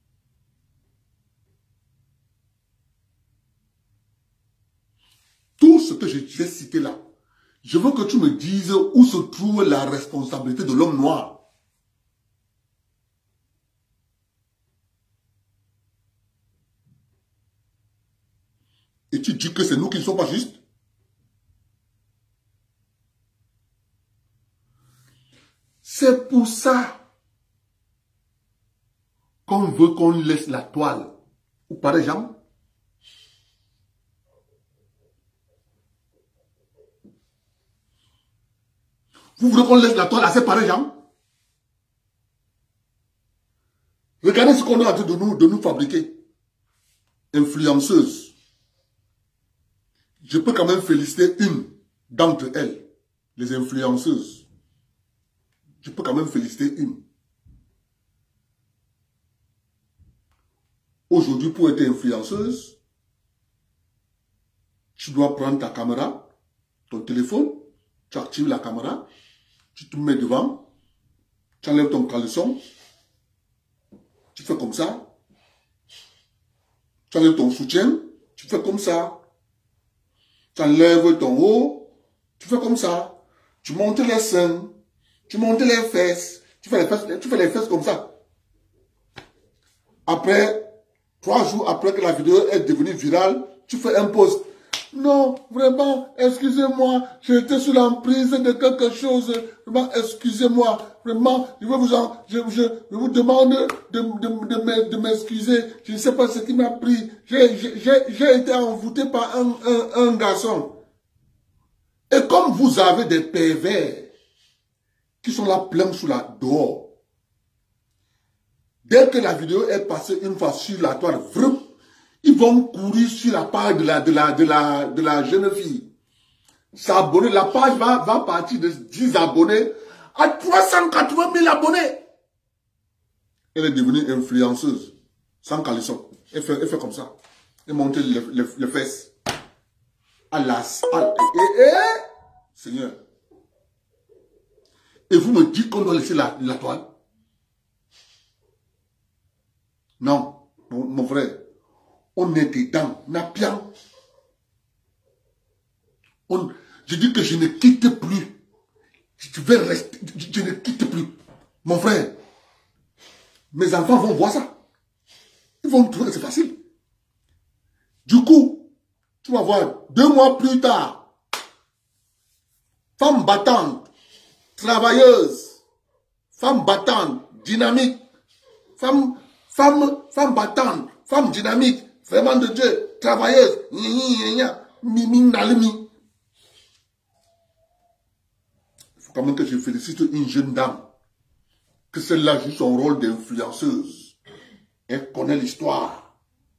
Speaker 2: Tout ce que je t'ai cité là, je veux que tu me dises où se trouve la responsabilité de l'homme noir. Et tu dis que c'est nous qui ne sommes pas justes? C'est pour ça qu'on veut qu'on laisse la toile. Ou par exemple, vous voulez qu'on laisse la toile à ces pareils gens? Regardez ce qu'on a en train de nous, de nous fabriquer. Influenceuse. Je peux quand même féliciter une d'entre elles, les influenceuses. Je peux quand même féliciter une. Aujourd'hui, pour être influenceuse, tu dois prendre ta caméra, ton téléphone, tu actives la caméra, tu te mets devant, tu enlèves ton caleçon, tu fais comme ça, tu enlèves ton soutien, tu fais comme ça, tu enlèves ton haut, tu fais comme ça, tu montes les seins, tu montes les fesses, tu fais les fesses, tu fais les fesses comme ça. Après, trois jours après que la vidéo est devenue virale, tu fais un post. Non, vraiment, excusez-moi, j'ai été sous l'emprise de quelque chose. Vraiment, excusez-moi. Vraiment, je, veux vous en, je, je, je vous demande de, de, de m'excuser. Je ne sais pas ce qui m'a pris. J'ai été envoûté par un, un, un garçon. Et comme vous avez des pervers qui sont là pleins sous la dehors, dès que la vidéo est passée une fois sur la toile, vrp, ils vont courir sur la page de la, de la, de la, de la jeune fille. S'abonner, la page va, va partir de dix abonnés à trois cent quatre-vingt mille abonnés. Elle est devenue influenceuse, sans caleçon. Elle fait, elle fait comme ça. Elle monte les, les, les fesses. À la, à, et, et, Seigneur. Et vous me dites qu'on doit laisser la, la toile? Non, mon, mon frère. On est dedans, Napian. On, je dis que je ne quitte plus. Je vais rester, je, je ne quitte plus. Mon frère, mes enfants vont voir ça. Ils vont trouver que c'est facile. Du coup, tu vas voir, deux mois plus tard, femme battante, travailleuse, femme battante, dynamique, femme, femme, femme battante, femme dynamique, vraiment de Dieu, travailleuse, mimi nalimi. Il faut quand même que je félicite une jeune dame, que celle-là joue son rôle d'influenceuse. Elle connaît l'histoire.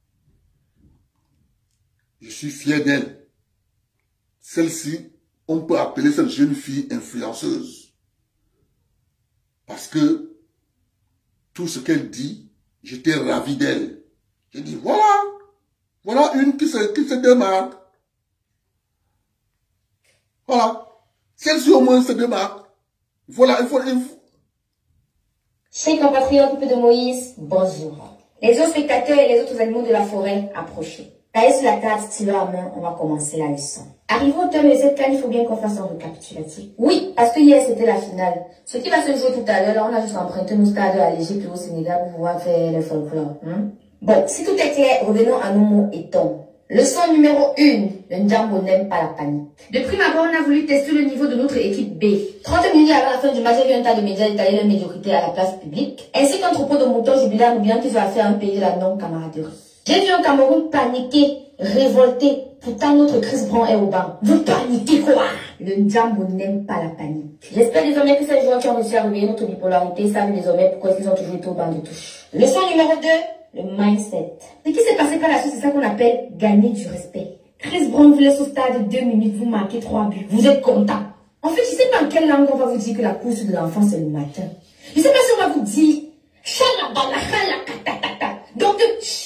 Speaker 2: Je suis fier d'elle. Celle-ci, on peut appeler cette jeune fille influenceuse. Parce que tout ce qu'elle dit, j'étais ravi d'elle. J'ai dit, voilà, voilà une qui se, qui se démarque. Voilà. Celle-ci au moins se démarque. Voilà, il faut... Il faut...
Speaker 10: Chers compatriotes de Moïse, bonjour. Les autres spectateurs et les autres animaux de la forêt, approchez. Taillez sur la carte, stylo à main, on va commencer la leçon. Arrivons au terme de cette canne, il faut bien qu'on fasse un récapitulatif. Oui, parce que hier c'était la finale. Ce qui va se jouer tout à l'heure, là on a juste emprunté nos stades à l'Égypte au Sénégal pour pouvoir faire le folklore. Hein? Bon, si tout est clair, revenons à nos mots et tons. Leçon numéro un, le Ndjambo n'aime pas la panique. De prime abord, on a voulu tester le niveau de notre équipe B. trente minutes avant la fin du match, il y a eu un tas de médias détailler leur médiocrité à la place publique, ainsi qu'un troupeau de moutons jubilants oubliant qu'ils ont affaire à un pays de la non-camaraderie. J'ai vu un Cameroun paniqué, révolté, pourtant notre Chris Brown est au banc. Vous paniquez quoi? Le Ndjambo n'aime pas la panique. J'espère désormais que ces joueurs qui ont réussi à réveiller notre bipolarité savent désormais pourquoi ils ont toujours été au banc de touche. Leçon numéro deux. le mindset. Ce qui s'est passé par la suite, c'est ça qu'on appelle gagner du respect. Chris Brown vous laisse au stade deux minutes, vous marquez trois buts. Vous êtes content. En fait, je ne sais pas en quelle langue on va vous dire que la course de l'enfant, c'est le matin. Je ne sais pas si on va vous dire donc,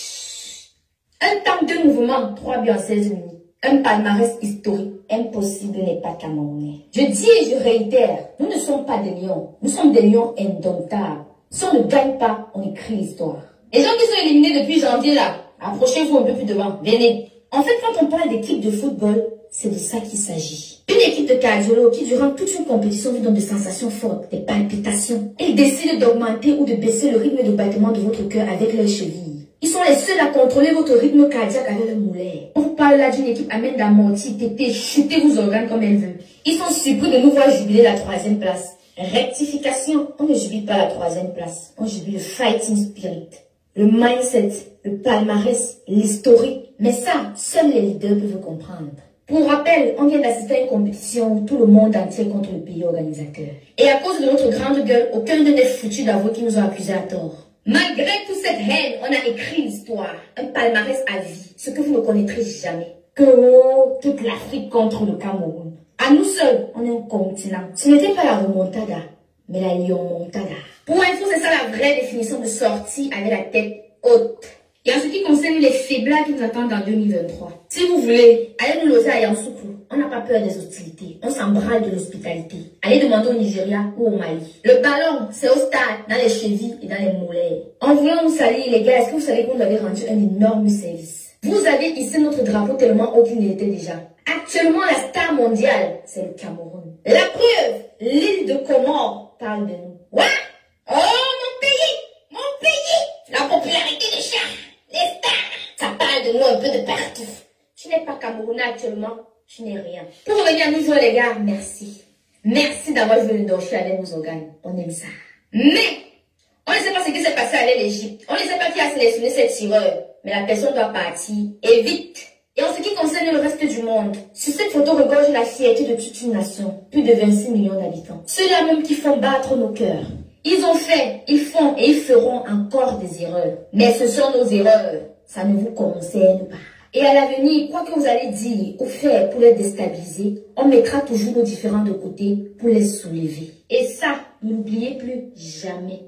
Speaker 10: un temps, deux mouvements, trois buts en seize minutes. Un palmarès historique. Impossible n'est pas camerounais. Je dis et je réitère, nous ne sommes pas des lions. Nous sommes des lions indomptables. Si on ne gagne pas, on écrit l'histoire. Les gens qui sont éliminés depuis janvier là, approchez-vous un peu plus devant. Venez. En fait, quand on parle d'équipe de football, c'est de ça qu'il s'agit. Une équipe de cardiologues qui, durant toute une compétition, vous donne des sensations fortes, des palpitations. Ils décident d'augmenter ou de baisser le rythme de battement de votre cœur avec leurs chevilles. Ils sont les seuls à contrôler votre rythme cardiaque avec le moulet. On vous parle là d'une équipe amène d'amortir, téter, chuter vos organes comme elle veut. Ils sont surpris de nous voir jubiler la troisième place. Rectification, on ne jubile pas la troisième place. On jubile le fighting spirit, le mindset, le palmarès, l'historique. Mais ça, seuls les leaders peuvent comprendre. Pour rappel, on vient d'assister à une compétition où tout le monde entier est contre le pays organisateur. Et à cause de notre grande gueule, aucun de n'est foutu d'avouer qu'ils nous ont accusés à tort. Malgré toute cette haine, on a écrit l'histoire, un palmarès à vie, ce que vous ne connaîtrez jamais. Que oh, toute l'Afrique contre le Cameroun. À nous seuls, on est un continent. Ce n'était pas la remontada, mais la lionmontada. Pour info, c'est ça la vraie définition de sortie avec la tête haute. Et en ce qui concerne les faiblards qui nous attendent en deux mille vingt-trois, si vous voulez, allez nous loger à Yamoussoukro. On n'a pas peur des hostilités. On s'embralle de l'hospitalité. Allez demander au Nigeria ou au Mali. Le ballon, c'est au stade, dans les chevilles et dans les mollets. En voulant nous salir, les gars, est-ce que vous savez qu'on nous avait rendu un énorme service? Vous avez hissé notre drapeau tellement haut qu'il n'était déjà. Actuellement, la star mondiale, c'est le Cameroun. La preuve, l'île de Comores parle de nous. Ouais? Oh, mon pays! Mon pays! La popularité des chats! Les stars, ça parle de nous un peu de partout. Tu n'es pas Camerounais actuellement, tu n'es rien. Pour revenir à nous jouer, les gars, merci. Merci d'avoir joué le dossier avec nos organes. On aime ça. Mais, on ne sait pas ce qui s'est passé avec l'Égypte. On ne sait pas qui a sélectionné cette tireur. Mais la personne doit partir. Et vite. Et en ce qui concerne le reste du monde, sur cette photo regorge la fierté de toute une nation. Plus de vingt-six millions d'habitants. Ceux-là même qui font battre nos cœurs. Ils ont fait, ils font et ils feront encore des erreurs. Mais ce sont nos erreurs. Ça ne vous concerne pas. Et à l'avenir, quoi que vous allez dire ou faire pour les déstabiliser, on mettra toujours nos différends de côté pour les soulever. Et ça, n'oubliez plus jamais.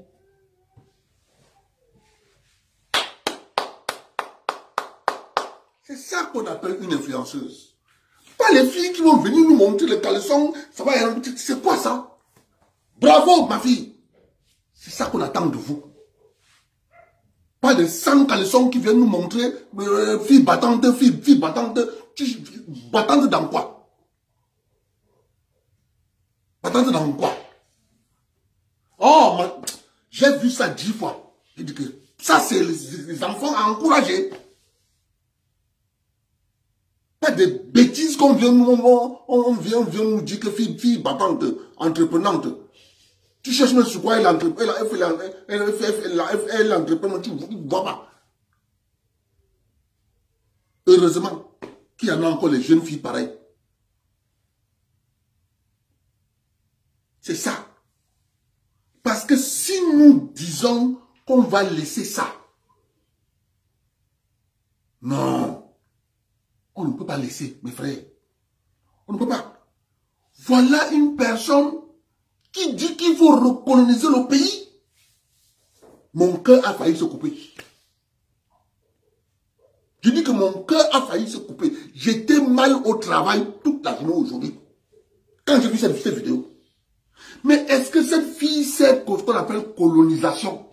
Speaker 2: C'est ça qu'on appelle une influenceuse. Pas les filles qui vont venir nous montrer les caleçons. Ça va, c'est quoi ça? Bravo, ma fille. C'est ça qu'on attend de vous. Pas de cent caleçons qui viennent nous montrer euh, filles battantes, filles, filles battantes. Battantes dans quoi? Battantes dans quoi? Oh, j'ai vu ça dix fois. Je dis que ça, c'est les, les enfants à encourager. Pas de bêtises qu'on vient, on, on vient, on vient nous dire que fille, fille battante, entreprenante. Tu cherches même sur quoi elle entreprend, elle, elle, elle, elle, elle, elle entreprend, tu ne vois pas. Heureusement qu'il y en a encore les jeunes filles pareilles. C'est ça. Parce que si nous disons qu'on va laisser ça, non, on ne peut pas laisser, mes frères. On ne peut pas. Voilà une personne qui dit qu'il faut recoloniser le pays. Mon cœur a failli se couper. Je dis que mon cœur a failli se couper. J'étais mal au travail toute la journée aujourd'hui. Quand j'ai vu cette, cette vidéo. Mais est-ce que cette fille sait ce qu'on appelle colonisation?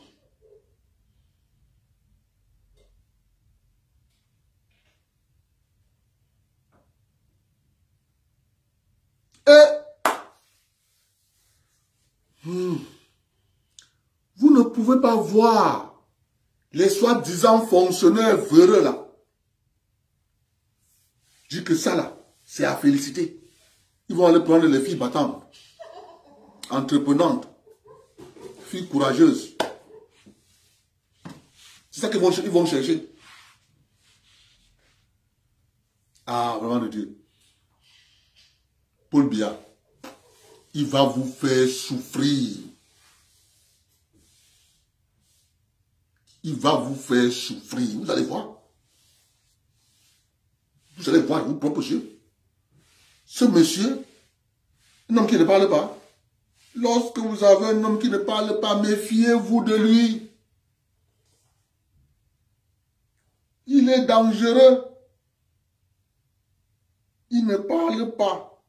Speaker 2: Et hmm, vous ne pouvez pas voir les soi-disant fonctionnaires véreux là. Je dis que ça là, c'est à féliciter. Ils vont aller prendre les filles battantes, entreprenantes, filles courageuses. C'est ça qu'ils vont, ils vont chercher. Ah, vraiment de Dieu. Paul Biya, il va vous faire souffrir. il va vous faire souffrir. Vous allez voir. Vous allez voir vos propres yeux. Ce monsieur, un homme qui ne parle pas. Lorsque vous avez un homme qui ne parle pas, méfiez-vous de lui. Il est dangereux. Il ne parle pas.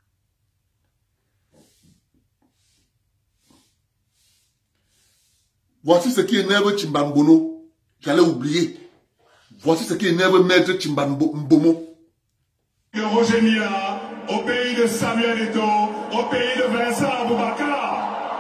Speaker 2: Voici ce qui énerve Chimbambono. J'allais oublier. Voici ce qui énerve Maître Chimbambomo.
Speaker 11: De Roger Mila, au pays de Samuel Eto'o, au pays de Vincent Aboubakar.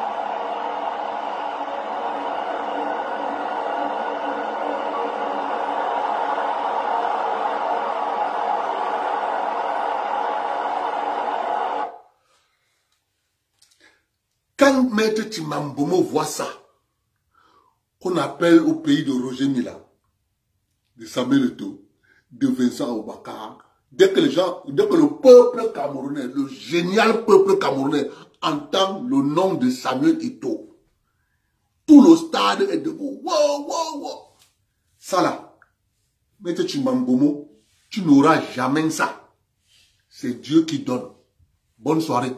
Speaker 2: Quand Maître Chimbambomo voit ça, qu'on appelle au pays de Roger Mila, de Samuel Eto'o, de Vincent Aboubakar, dès que les gens, dès que le peuple camerounais, le génial peuple camerounais, entend le nom de Samuel Eto'o, tout le stade est debout. Wow, wow, wow. Ça là, Maître Chimbambomo, tu n'auras jamais ça. C'est Dieu qui donne. Bonne soirée.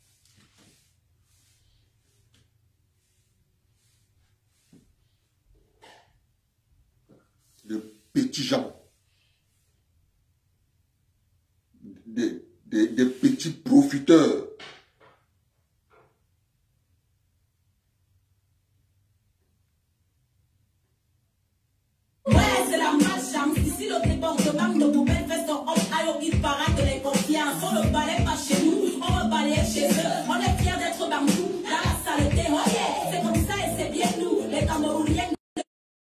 Speaker 2: De petits gens. Des, des, des petits profiteurs.
Speaker 12: Ouais, c'est la malchance. Ici, le débordement de poubelle fait son homme. Aïe, il paraît que les confiances sont le balai pas chez